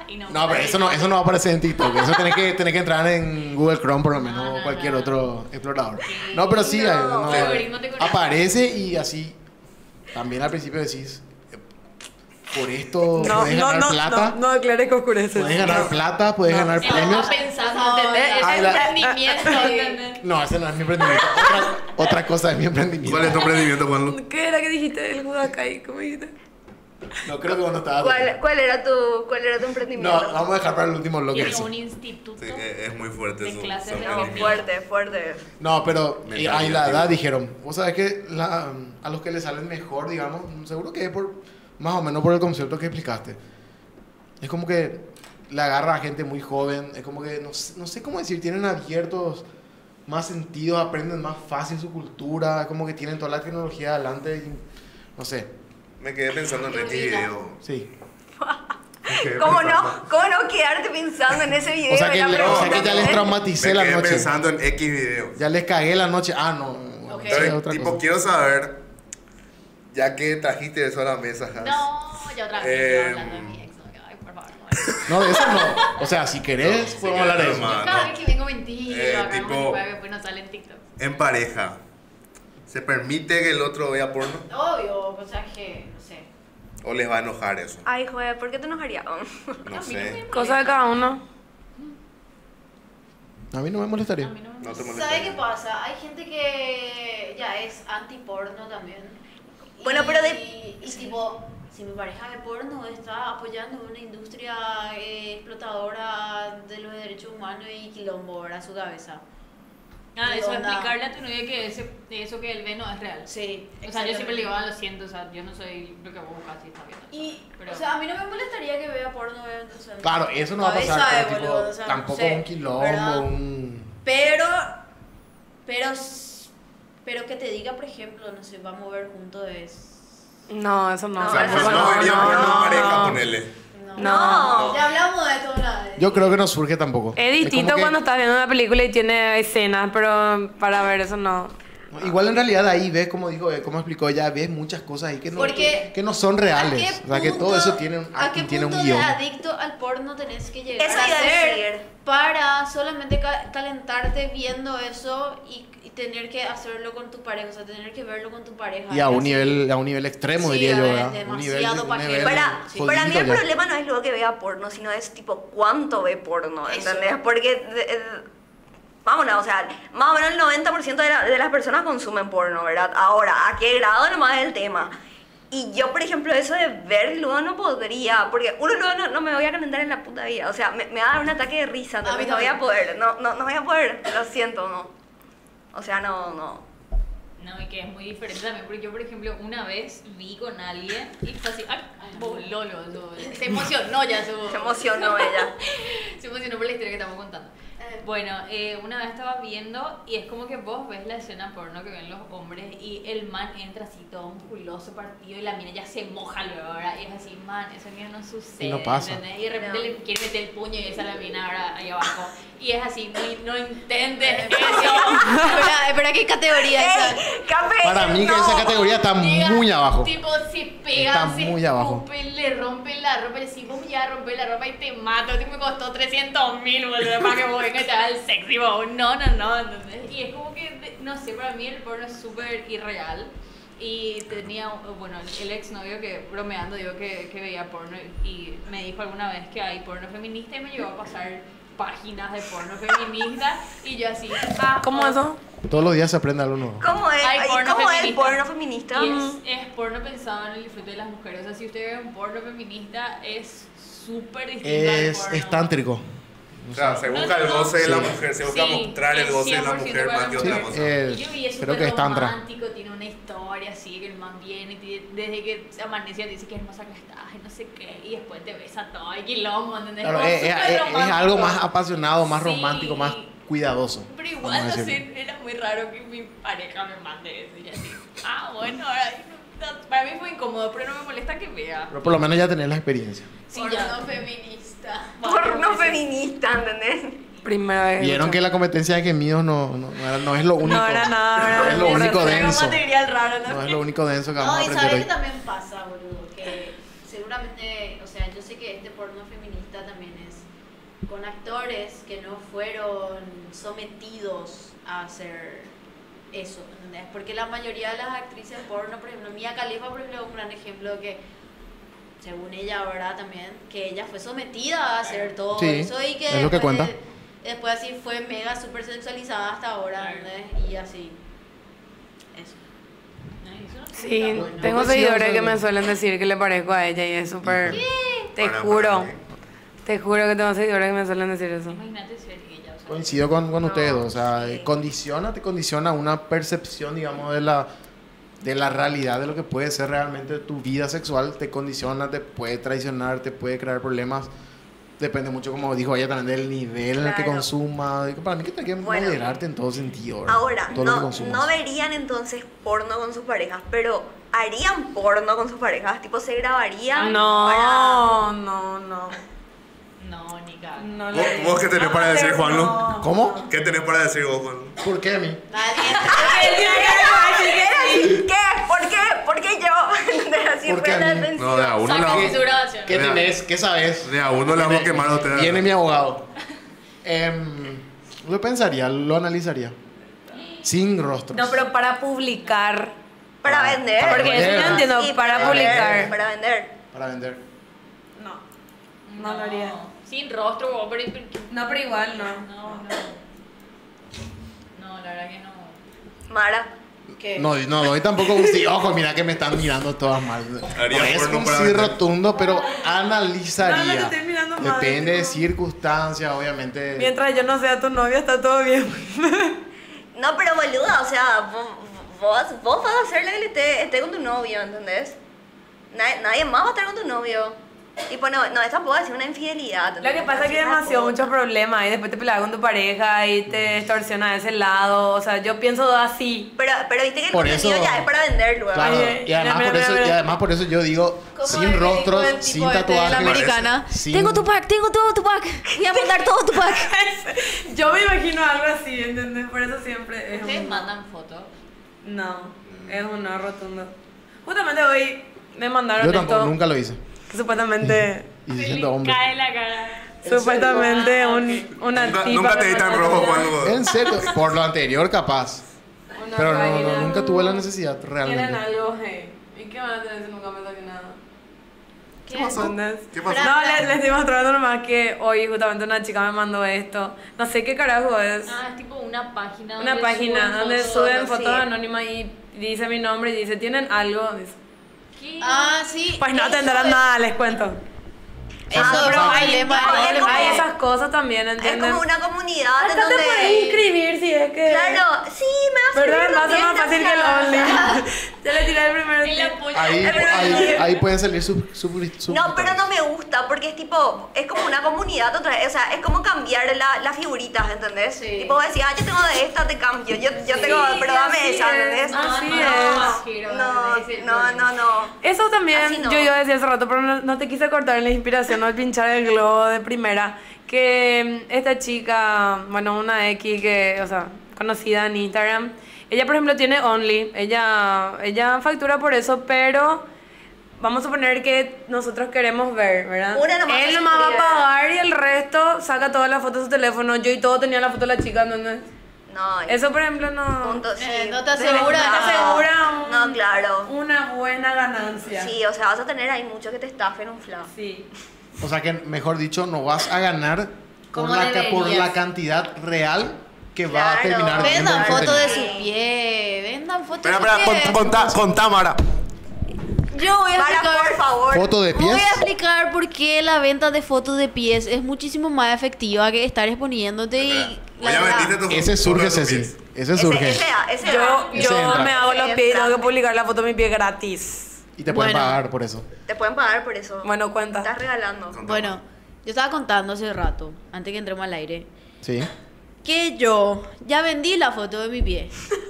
y no. No, pero eso no, eso no va a aparecer en TikTok. Eso tenés que, tenés que entrar en Google Chrome por lo menos No, o no, cualquier no. otro explorador. No, pero sí, No. hay- no, El algoritmo te conecta. aparece y así. También al principio decís, eh, por esto No, puedes no, ganar no, plata. no, no declares que oscureces. Puedes ganar No. plata, puedes ganar Él premios. está pensando, ¿entendés? Es Ay, la- emprendimiento, ¿entendés? No, ese no es mi emprendimiento. Otra, otra cosa es mi emprendimiento. ¿Cuál es tu emprendimiento, Juanlo? ¿Qué era que dijiste del Budokai? ¿Cómo dijiste? No, creo que vos no estabas. ¿Cuál, cuál, era tu, ¿Cuál era tu No, emprendimiento? vamos a dejar para el último bloque. Tiene eso. un instituto Sí, es es muy fuerte de su- clases su de No, emprendimiento. fuerte, fuerte. No, pero Me eh, encanta, ahí la tío. edad dijeron. Vos sabés que la- a los que les salen mejor, digamos, seguro que es por más o menos por el concepto que explicaste. Es como que le agarra a gente muy joven. Es como que, no, sé- no sé cómo decir, tienen abiertos más sentidos, aprenden más fácil su cultura. Es como que tienen toda la tecnología adelante. Y, no sé, Me quedé pensando en X video. sí. Me quedé ¿Cómo pensando- no, ¿Cómo no quedarte pensando en ese video? O sea que, en la le- o sea que pregunta? ya les Me traumaticé la quedé noche. pensando en X videos. Ya les cagué la noche. Ah, no. bueno, Ok. eso es Pero, otra tipo, cosa. quiero saber, ya que trajiste eso a la mesa, Has, No, ya otra vez Eh, yo hablando de mi ex. No, ay, por favor. No. No, de eso no. O sea, si querés, No, podemos si hablar de querés, eso. no. Cada vez que vengo mentira, Eh, acá tipo- como que después no sale en TikTok. en pareja, ¿se permite que el otro vea porno? Obvio, o sea que, no sé. ¿O les va a enojar eso? Ay, joder, ¿por qué te enojarías? No sé. Cosa de cada uno. A mí no me molestaría. A mí no me No te molesta. ¿Sabe qué pasa? Hay gente que ya es anti-porno también. Bueno, pero de- Y, y tipo, si mi pareja de porno está apoyando una industria eh, explotadora de los derechos humanos y quilombo, ¿verdad? Su cabeza. Ah, ¿Qué eso onda? explicarle a tu novia que ese, eso que él ve no es real. Sí, O sea, yo siempre le digo, exactamente. ah, lo siento, o sea, yo no soy lo que vos buscas y está bien. Y, Pero- o sea, a mí no me molestaría que vea porno, o sea, Claro, eso no va a cabeza pasar, de pero tipo, boludo, o sea, no tampoco sé, un quilombo, ¿verdad? un... Pero, pero, pero que te diga, por ejemplo, no sé, vamos a ver juntos es... No, eso no. No, O sea, eso no, no, no, vería no, porno en no. pareja, ponele. No. No. Ya hablamos de esto una vez. Yo creo que no surge tampoco. Es distinto como que- cuando estás viendo una película y tiene escenas, pero para ver eso no. Igual en realidad ahí ves, como dijo, eh, como explicó ella, ves muchas cosas ahí que no, Porque- que, que no son reales. ¿A qué O sea, que todo punto- eso tiene un, ¿A qué tiene un punto guión. de adicto al porno tenés que llegar Eso a iba a ser decir. para solamente ca- calentarte viendo eso y, y tener que hacerlo con tu pareja, o sea, tener que verlo con tu pareja? Y a un así. nivel, a un nivel extremo, Sí, diría yo, es ¿verdad? Un nivel, demasiado un pajero. nivel Para, Sí. para mí el jodidito ya. problema no es luego que vea porno, sino es tipo cuánto ve porno, Eso. ¿entendés? Porque, de- de- vámonos, o sea, más o menos el noventa por ciento de, la- de las personas consumen porno, ¿verdad? Ahora, ¿a qué grado nomás es el tema? Y yo, por ejemplo, eso de ver luego no podría, porque uno luego no, no me voy a calentar en la puta vida, o sea, me, me va a dar un ataque de risa, A mí entonces no voy a también. poder, no, no, no voy a poder, lo siento, no. O sea, no, no. No, y que es muy diferente también, porque yo, por ejemplo, una vez vi con alguien y fue así, ¡ay! Voló, lo- lo- se emocionó ya su... Se emocionó ella. Se emocionó por la historia que estamos contando. Bueno, eh, una vez estaba viendo y es como que vos ves la escena porno que ven los hombres y el man entra así todo musculoso partido y la mina ya se moja luego, ¿verdad? Y es así, man, eso ya no sucede. Y no pasa. ¿entendés? Y de repente No. le quiere meter el puño y esa la mina ahora ahí abajo. Y es así, no, no intentes eso. Espera, espera, ¿qué categoría es esa? ¡Ey! ¡Café! Para mí que no. esa categoría está Diga, muy abajo. Tipo, si pegan, Está se muy abajo. escupen, le rompen la ropa, le decís, vos me ya romper la ropa y te mato. Tipo, me costó trescientos mil, boludo, para que vos vengas y te hagas el sexy, vos. No, no, no, ¿entendés? Y es como que, de- no sé, para mí el porno es súper irreal. Y tenía, bueno, el ex novio que bromeando digo que, que veía porno y me dijo alguna vez que hay porno feminista y me llegó a pasar páginas de porno feminista y yo así, ah, ¿Cómo oh. eso? Todos los días se aprende algo nuevo. ¿Cómo es? Hay Ay, porno ¿Cómo es el feminista. porno feminista? Y es, es porno pensado en el disfrute de las mujeres. O sea, si usted ve un porno feminista, es súper distinto al Es, porno. es tántrico. O sea, se No, busca el no, goce de la sí. mujer, se busca Sí, mostrar el es goce de la cien por ciento mujer para más que la otra Sí, mujer. cosa. eh, Y yo vi, es creo súper que es tantra. romántico, tiene una historia así, que el man viene y te- desde que se amanece te dice que hermosa que estás y no sé qué, y después te besa todo, y quilombo, ¿entendés? Claro, Como es, es- súper es- es romántico. algo más apasionado, más Sí. romántico, más cuidadoso. Pero vamos igual, a no decirlo. sé, era muy raro que mi pareja me mande eso y así. Ah, bueno, ahora, no, para mí fue incómodo, pero no me molesta que vea. Pero por lo menos ya tenés la experiencia. Sí, Porno ya. feminista. Porno feminista, ¿entendés? Primera vez. Vieron que la competencia de gemidos no, no, no era- no es lo único. No era nada, No era es lo único era denso. un material raro, ¿no? No es lo único denso que vamos No, a y aprender sabes que hoy. también pasa, boludo, que seguramente, o sea, yo sé que este porno feminista también actores que no fueron sometidos a hacer eso, ¿entendés? Porque la mayoría de las actrices porno, por ejemplo, Mia Khalifa, por ejemplo, es un gran ejemplo que, según ella, ¿verdad? También, que ella fue sometida a hacer todo Sí, eso y que es lo que después, cuenta. después así fue mega super sexualizada hasta ahora, ¿entendés? Y así. Eso. Sí, Bueno, tengo pues sí, seguidores o sea, que me suelen decir que le parezco a ella y es súper... Te Para, juro, para, te juro que tengo seguidores que me suelen decir eso. Imagínate ser ella. O sea, Coincido con, con No, ustedes dos, o sea, sí. condiciona, te condiciona una percepción, digamos, de la, de la realidad de lo que puede ser realmente tu vida sexual, te condiciona, te puede traicionar, te puede crear problemas, depende mucho, como dijo ella, también del nivel en el que Claro. consuma, para mí que tienes que Bueno. moderarte en todo sentido, ¿verdad? Ahora, todo lo que no, consumas. no verían entonces porno con sus parejas, pero ¿harían porno con sus parejas? Tipo, ¿se grabarían? No, no, no. no, ni cago. No ¿Vos, lo haría. vos qué tenés para decir, Juanlo? No. ¿Cómo? ¿Qué tenés para decir vos, Juan? ¿Por qué a mí? ¿Qué? ¿Por qué? ¿Por qué yo? Así ¿Por qué fue a la mí? defensiva. No, de a uno la Saca vamos, su grabación. ¿Qué Mira. tenés? ¿Qué sabes? de a uno la vamos a quemar a ustedes. Viene mi abogado. Em, lo pensaría, lo analizaría. Sin rostros. No, pero para publicar. Para vender. Para Porque eso vender. yo entiendo, Sí, para vender, publicar. Para vender. Para vender. No, no lo haría. Sin rostro, vos, pero... No, pero igual no. No, no. No, la verdad que no. Mara. ¿Qué? No, no doy tampoco un sí. Ojo, mira que me están mirando todas mal. Haría No es porno un para sí vender. rotundo, pero analizaría. No, no te estoy mirando mal, Depende de digo. circunstancias, obviamente. Mientras yo no sea tu novia, está todo bien. No, pero boluda, o sea, vos, vos, vos vas a hacerle que le esté, esté con tu novio, ¿entendés? Nadie, nadie más va a estar con tu novio. Tipo, no, no, esa puede ser una infidelidad. Lo que ¿entendés? pasa es que hay Así, demasiado ah, muchos problemas y después te peleas con tu pareja y te extorsiona de ese lado. O sea, yo pienso así. Pero, pero viste que el Por contenido eso- ya es para vender luego. Claro, Ay, y además, mira, por mira, eso, mira. y además por eso yo digo ¿Cómo sin es que rostros, dijo el sin tipo este de tatuajes. la americana? sin- Tengo tu pack, tengo todo tu pack. Voy a mandar todo tu pack. Yo me imagino algo así, ¿entendés? Por eso siempre es ¿Ustedes un... mandan fotos? No, es un no rotundo. Justamente hoy me mandaron Yo tampoco, esto, nunca lo hice. que supuestamente... Y Se siendo le hombre. cae la cara. Supuestamente un, una Nunca, tipa nunca me te di tan mandó- rojo, Juan. En serio, por lo anterior capaz. una Pero no, página. no, nunca tuve la necesidad Quieren realmente. algo, hey. ¿Y qué van a tener si nunca me saqué nada? ¿Qué pasó? ¿Entendés? ¿Qué pasó? No, les, les estoy mostrando nomás que hoy justamente una chica me mandó esto. No sé qué carajo es. Ah, es tipo una página Una donde página suben donde fotos. suben fotos sí. anónimas y dice mi nombre y dice, ¿tienen algo? Dice. ¿Qué? Ah, sí. Pues no eso tendrán es- nada, les cuento. Eso Ah, es pero un hay- problema hay enorme. como- Hay esas cosas también, Es ¿entienden? como una comunidad en Hasta te donde... puedes inscribir si es que... Claro, sí, me va a ¿Verdad? servir Va a ser más también, fácil que el gracias. Only. Ya le tiré el primer El tip. apoyo. Ahí, ahí, ahí pueden salir sub, sub, sub- No, pero no me gusta porque es tipo, es como una comunidad otra vez, o sea, es como cambiar la- las figuritas, ¿entendés? Sí. Tipo, vos decís, ah, yo tengo de esta, te cambio, yo, yo Sí, tengo, pero dame así esa, es. ¿entendés? Así no, es. no, quiero, No, ese es el no, problema. no, no. Eso también, Así no. yo iba a decir hace rato, pero no, no te quise cortar la inspiración al pinchar el globo de primera. Que mm, esta chica, bueno, una X que, o sea, conocida en Instagram, ella por ejemplo tiene Only, ella, ella factura por eso, pero vamos a suponer que nosotros queremos ver, ¿verdad? Una nomás Él se nomás va a suscribe. pagar y el resto saca todas las fotos de su teléfono. Yo y todo tenía la foto de la chica, ¿entendés? No, Eso por ejemplo no... punto, sí. Eh, no te No te asegura. asegura un- No, claro. una buena ganancia. Sí, o sea, vas a tener ahí mucho que te estafen un flash. Sí. O sea que, mejor dicho, no vas a ganar por Como la, ca- por deberías. la cantidad real que va a Claro. terminar viendo Vendan el fotos de contenido. su pie. Vendan fotos Espera, de espera, su pie. con- contá, contá, Mara. Yo voy a Para, explicar. por favor. ¿Foto de pies? Voy a explicar por qué la venta de fotos de pies es muchísimo más efectiva que estar exponiéndote y Voy a verdad, vendiste tu Ese surge, foto de tus Ceci. pies. Ese Ese, surge. ese, ese Yo, va. Ese yo entra. me hago los Ese pies y tengo entra. que publicar la foto de mi pie gratis. Y te pueden Bueno. pagar por eso. Te pueden pagar por eso. Bueno, cuenta. Estás regalando. Contá. Bueno, yo estaba contando hace rato, antes que entremos al aire, Sí. que yo ya vendí la foto de mi pie.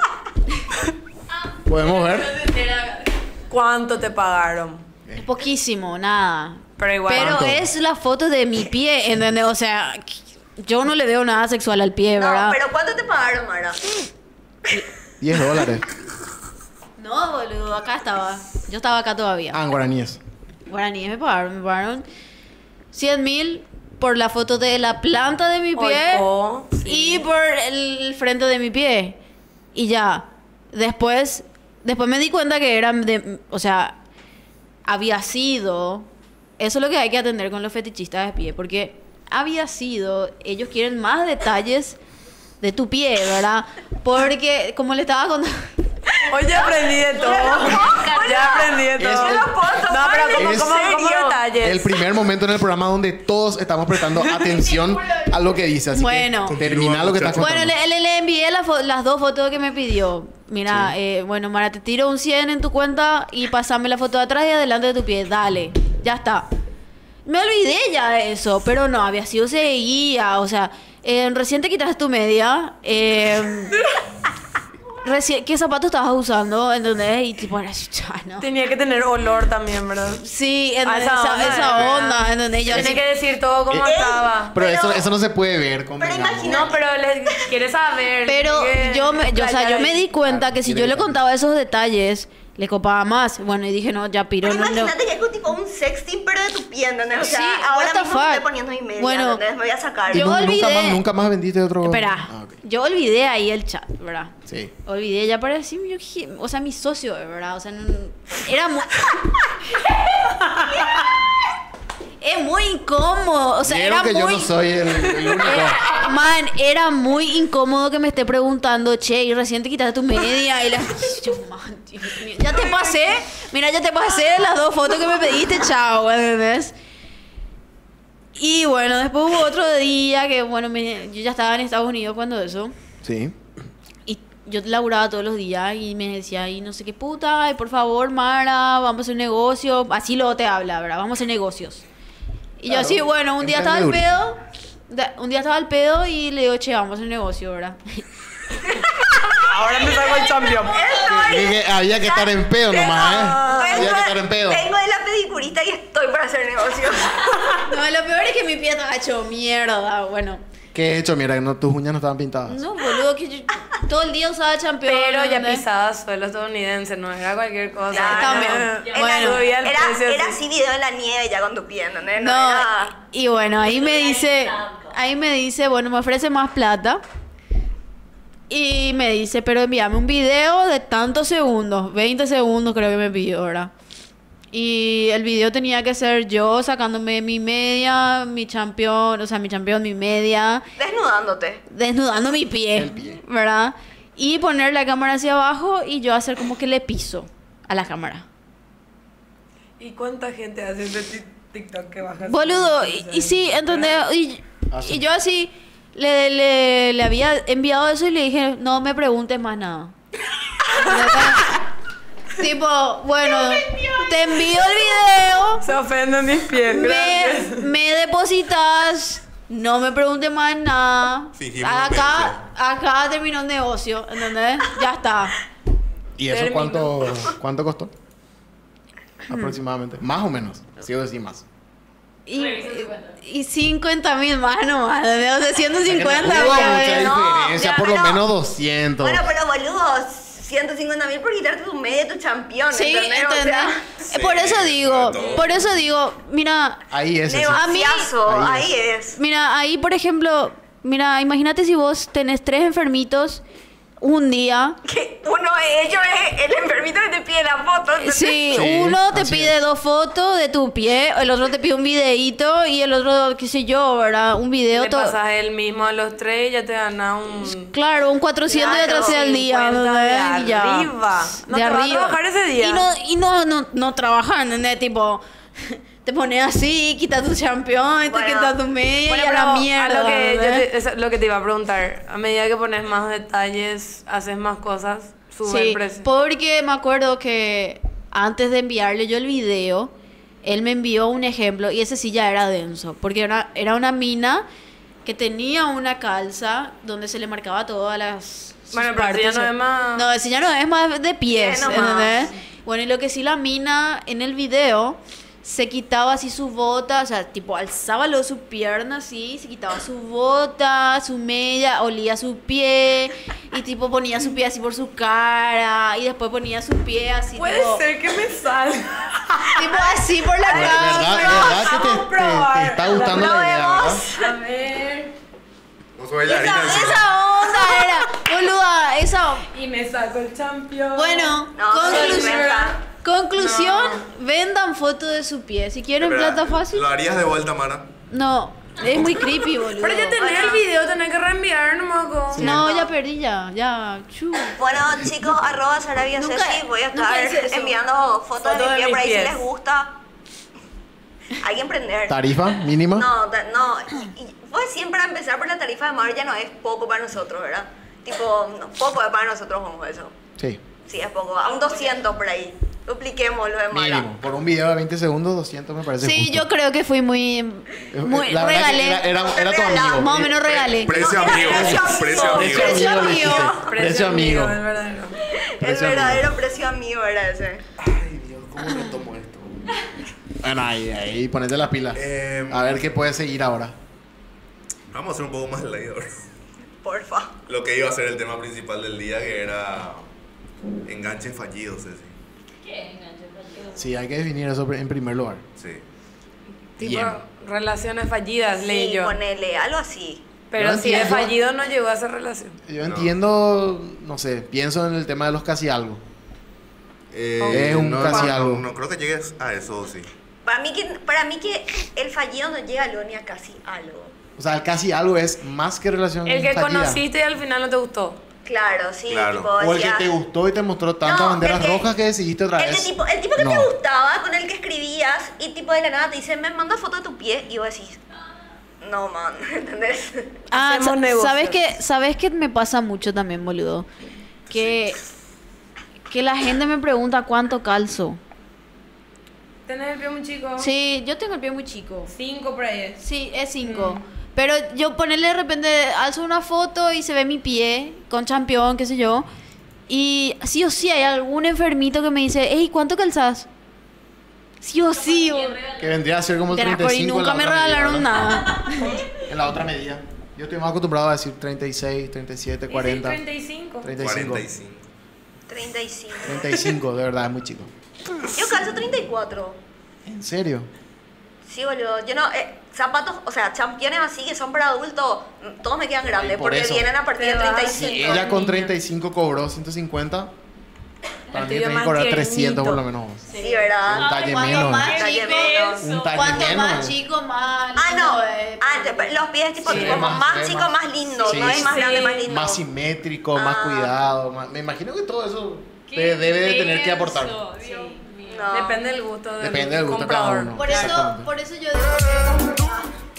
Podemos ver. ¿Cuánto te pagaron? Es poquísimo, nada. Pero igual. Pero ¿Cuánto? es la foto de mi pie, ¿entendés? O sea, yo no le veo nada sexual al pie, No, ¿verdad? pero ¿cuánto te pagaron, Mara? diez dólares. No, boludo, acá estaba. Yo estaba acá todavía. Ah, en guaraníes. Guaraníes me pagaron, me pagaron cien mil por la foto de la planta de mi pie Oico, y por el frente de mi pie. Y ya. Después, después me di cuenta que era de, o sea, había sido, eso es lo que hay que atender con los fetichistas de pie, porque había sido, ellos quieren más detalles de tu pie, ¿verdad? Porque, como le estaba contando... Hoy ya aprendí de todo. Ya aprendí de todo. Eso- No, pero como, Es- como, como detalles. El primer momento en el programa donde todos estamos prestando atención a lo que dice. Así Bueno. que termina lo que estás Bueno, contando. le, le- le envié la fo- las dos fotos que me pidió. Mira, eh, bueno, Mara, te tiro un cien en tu cuenta y pasame la foto de atrás y adelante de tu pie. Dale, ya está. Me olvidé ya de eso, pero no, había sido seguía. O sea, eh, recién te quitaste tu media. Eh, recién, ¿qué zapatos estabas usando? ¿Entendés? Y tipo, era así, ya, ¿no? Tenía que tener olor también, ¿verdad? Sí, en A esa, esa onda, esa ¿verdad? onda, ¿entendés? Yo Tiene así- que decir todo como Eh, estaba. Pero, Pero- eso, eso no se puede ver. Pero convengamos. imagina- No, pero le quiere saber. Pero tiene que yo me, yo, o sea, yo me di cuenta Ah, que si quiere yo le detalles. contaba esos detalles, le copaba más. Bueno, y dije, no, ya piro, Pero no, no. imagínate que es tipo un sexting, pero de tu pie, ¿entendés? O sea, Sí, ahora what the mismo me estoy fuck. poniendo mi media, Bueno, ¿entendés? Me voy a sacar. Y yo nu- nunca, olvidé- más, nunca más vendiste otro. Espera, Ah, ok. yo olvidé ahí el chat, ¿verdad? Sí. Olvidé, ya parecía, yo dije, o sea, mi socio, ¿verdad? O sea, no, era muy... Es muy incómodo, o sea, Vieron era que muy... yo no soy el, el único. Era- man, era muy incómodo que me esté preguntando, che, y recién te quitaste tu media y la... Yo, man, Dios mío. Ya te pasé, mira, ya te pasé las dos fotos que me pediste, chao, ¿entendés? Y bueno, después hubo otro día que, bueno, me- yo ya estaba en Estados Unidos cuando eso, Sí. y yo laburaba todos los días y me decía, y no sé qué puta, ay, por favor, Mara, vamos a hacer un negocio, así luego te habla, ¿verdad? Vamos a hacer negocios. Y yo Claro, así, bueno, un día estaba al pedo, emprendedurismo. da- un día estaba al pedo y le digo, che, vamos a hacer negocio, ¿verdad? Ahora me saco el champion. Dije, había que estar en pedo nomás, ¿eh? Había que estar en pedo. Vengo de la pedicurista y estoy para hacer negocios. No, lo peor es que mi pie estaba hecho mierda, bueno. ¿Qué he hecho? Mira, no, tus uñas no estaban pintadas. No, boludo, que yo todo el día usaba campeón. Pero ya ¿entendés? pisaba suelo estadounidense, no era cualquier cosa. Claro. También. Eh, Bueno, subía el era, precio, era sí. así video en la nieve ya con tu pie, ¿entendés? No, No, era- y bueno, ahí me dice, ahí me dice, bueno, me ofrece más plata. Y me dice, pero envíame un video de tantos segundos, veinte segundos creo que me pidió, ¿verdad? Y el video tenía que ser yo sacándome mi media, mi champión, o sea, mi champión, mi media, Desnudándote. desnudando mi pie, El pie. ¿verdad? Y poner la cámara hacia abajo y yo hacer como que le piso a la cámara. ¿Y cuánta gente hace ese ti- TikTok que baja? Boludo, y, y sí, ¿entendés? Y, Ah, sí. y yo así le, le, le había enviado eso y le dije, no me preguntes más nada. Tipo, bueno, te envío el video, Se ofenden mis pies, me, gracias. me depositas, no me preguntes más nada. Fingimos Acá, acá terminó el negocio, ¿entendés? Ya está. ¿Y eso Terminó. cuánto, cuánto costó? Aproximadamente. Más o menos. Sí o sí más. Y, y cincuenta mil más nomás, ¿entendés? O sea, ciento cincuenta Hubo mil. mucha no, diferencia, ya, por lo pero- menos doscientos. Bueno, pero boludo, ciento cincuenta mil por quitarte tu media, tu campeón, Sí, ¿entendés? O ¿entendés? sea, Eh, por eso Sí, digo, sobre todo. por eso digo, mira, Ahí es. eso. A mí- negociazo, ahí ahí es. mira, ahí por ejemplo, mira, imagínate si vos tenés tres enfermitos un día. Que uno de ellos es el enfermito que te pide la foto. ¿entendés? Si Sí, uno te así pide es. dos fotos de tu pie, el otro te pide un videíto y el otro, qué sé yo, ¿verdad? Un video Le todo. pasas el mismo a los tres y ya te gana un... Claro, un cuatrocientos de Claro, atrás al día, cincuenta de ¿entendés? Y ya. arriba. No de te vas a arriba. trabajar ese día. Y no, y no, no, no trabajan, ¿entendés? Tipo, te pones así, quitas tu champión, te Bueno. quitas tu media Bueno, y a pero la mierda. lo que, yo ¿entendés? te, eso es lo que te iba a preguntar. A medida que pones más detalles, haces más cosas, sube el Sí, precio. porque me acuerdo que antes de enviarle yo el video, él me envió un ejemplo y ese sí ya era denso, porque era, era una mina que tenía una calza donde se le marcaba todas las sus Bueno, pero ese ya partes. no es más- No, ese ya no es más de pies, Sí, no más. ¿entendés? Bueno, y lo que sí la mina en el video se quitaba así su bota, o sea, tipo alzaba lo de su pierna así, se quitaba su bota, su media, olía su pie y tipo ponía su pie así por su cara y después ponía su pie así Puede tipo, ser que me salga. Tipo así por la De verdad, de cámara. verdad que te, te- te está gustando la idea, ¿verdad? A ver. No soy bailarina Esa, encima. esa onda era, boluda, esa. Y me saco el champion. Bueno, No, conclusión. soy inmensa. Conclusión, vendan fotos de su pie. Si quieren Espera, plata fácil. ¿Lo harías de vuelta, Mara? No, es muy creepy, boludo. Pero ya tenés el video, tenés que reenviar nomás con... No, ya perdí ya, ya. Chu. Bueno, chicos, arroba Sarabia Nunca- Ceci, voy a nunca estar hice eso. enviando fotos Fotos de mi de pie por mis ahí si pies. les gusta. Hay que emprender. ¿Tarifa mínima? No, ta- no. Y, y, pues siempre a empezar por la tarifa de Mar ya no es poco para nosotros, ¿verdad? Tipo, no, poco es para nosotros como eso. Sí. Sí, es poco. A un doscientos por ahí. Dupliquemos lo de Mara. Mínimo. Por un video de veinte segundos, doscientos me parece Sí, justo. yo creo que fui muy. muy La verdad que regalé. Era, era, era tu Regalado. amigo. Más o menos regalé. Precio No, amigo. era precio amigo. Precio amigo. Precio le amigo. dijiste. Precio amigo. Es verdadero. El Precio verdadero amigo. precio amigo era ese. Ay, Dios, ¿cómo retomo esto? Bueno, ahí, ahí, ponete las pilas. Eh, A ver qué puede seguir ahora. Vamos a hacer un poco más light ahora. Porfa. Lo que iba a ser el tema principal del día, que era enganches fallidos, Ceci. ¿Qué enganche fallido? Sí, hay que definir eso en primer lugar. Sí. Tipo, Bien. relaciones fallidas, leí Sí, yo. ponele algo así. Pero Yo si es entiendo. fallido no llegó a ser relación. Yo No. entiendo, no sé, pienso en el tema de los casi algo. Eh, Es un no, casi no, algo. No, no creo que llegues a eso, sí. Para mí que, para mí que el fallido no llega luego ni a casi algo. O sea, el casi algo es más que relación El que fallida. conociste y al final no te gustó. Claro, sí. Claro. Tipo, O el que decía- te gustó y te mostró tantas No, banderas el que- rojas que decidiste otra El, vez. que tipo, el tipo que te No. gustaba, con el que escribías, y tipo de la nada te dice, me manda foto de tu pie, y vos decís, no, man, ¿entendés? Ah, Hacemos sa- negocios. ¿sabes qué? ¿Sabes qué me pasa mucho también, boludo? Que, que la gente me pregunta cuánto calzo. ¿Tenés el pie muy chico? Sí, yo tengo el pie muy chico. Cinco por ahí es. Sí, es cinco. Pero yo ponerle de repente, alzo una foto y se ve mi pie con champión, qué sé yo. Y sí o sí hay algún enfermito que me dice, hey, ¿cuánto calzas? Sí o sí. o- Que vendría a ser como el Te la treinta y juro, y cinco en nunca la me otra medida, regalaron ¿verdad? nada. En la otra medida. Yo estoy más acostumbrado a decir treinta y seis, treinta y siete, cuarenta. treinta y cinco. treinta y cinco. cuarenta y cinco. treinta y cinco. treinta y cinco, de verdad, es muy chico. Yo calzo treinta y cuatro. ¿En serio? Sí, boludo. Yo no, eh, zapatos, o sea, championes así que son para adultos, mm, todos me quedan grandes por porque eso. vienen a partir de Te vas. treinta y Si cinco. ella con treinta y cinco cobró ciento cincuenta, para El mí tuyo tiene que más cobrar tiernito. trescientos por lo menos. Sí, ¿verdad? Un talle Cuanto menos. más Un talle chico, menos. Un talle cuanto menos. más chico, más Ah, lindo no. es. Ah, te- los pies tipo, Sí, como más- más, es chico, más- más lindo. sí, no es más sí. grande, más lindo. Más simétrico, más Ah. cuidado. más- Me imagino que todo eso Qué te debe de tener que aportar. denso, Dios mío. No. Depende del gusto del Depende del gusto de cada comprador. uno. Por eso, Exactamente. por eso yo digo que...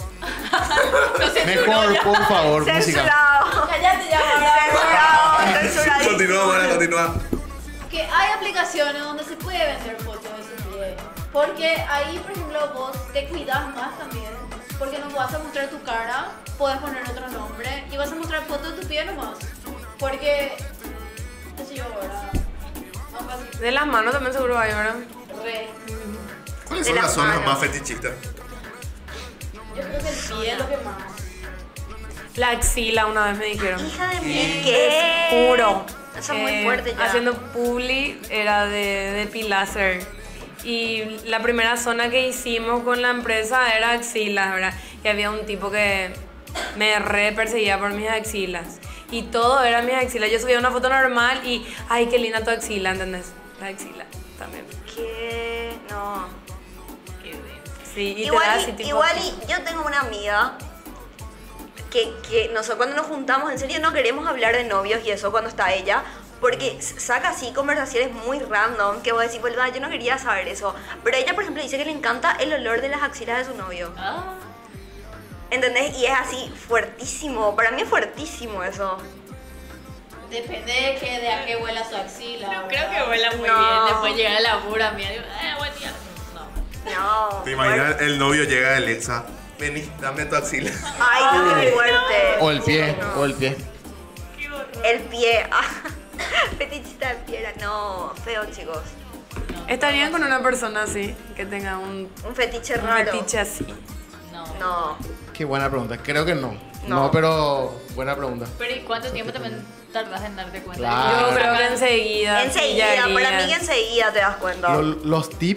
Mejor, por favor, música. Censurado. Cállate ya, Censurado. Censuradísimo. Continúa, Mara, continúa. Que hay aplicaciones donde se puede vender fotos de su pie. Porque ahí, por ejemplo, vos te cuidas más también. Porque no vas a mostrar tu cara, puedes poner otro nombre y vas a mostrar fotos de tu pie nomás. Porque, qué sé yo, ¿verdad? Más fácil. De las manos también seguro hay, ¿verdad? Re. ¿Cuáles De son las las zonas manos. más fetichistas? Yo creo que el pie es lo que más. La axila una vez me dijeron. Hija de mí, ¿qué? Juro. Eso es muy Eh, fuerte ya. Haciendo publi era de, de Piláser. Y la primera zona que hicimos con la empresa era axilas, ¿verdad? Y había un tipo que me re perseguía por mis axilas. Y todo era mis axilas. Yo subía una foto normal y, ay, qué linda tu axila, ¿entendés? La axila también. ¿Qué? No. Sí, y te da Igual, así y, tipo... igual y yo tengo una amiga que, que nosotros cuando nos juntamos, en serio no queremos hablar de novios y eso cuando está ella, porque s- saca así conversaciones muy random que vos decís, boluda, yo no quería saber eso. Pero ella, por ejemplo, dice que le encanta el olor de las axilas de su novio. Ah, ¿Entendés? Y es así fuertísimo. Para mí es fuertísimo eso. Depende de, que, de a qué huela su axila. no creo ¿verdad? que huela muy No. bien. Después llega el laburo a mí. Digo, eh, buen día. No. No. ¿Te imaginas el novio llega de Alexa? Vení, dame tu axila. Ay, no, qué fuerte. O el pie, o el pie. El pie. Fetichista de piedra. No, feo, chicos. Estarían con una persona así, que tenga un, Un fetiche un raro. fetiche así. No. No. Qué buena pregunta. Creo que no. No. No, pero buena pregunta. Pero ¿y cuánto tiempo también tardas en darte cuenta? Claro. Yo creo que enseguida. Enseguida, sí, para mí que ya harías. enseguida te das cuenta. Lo- los tips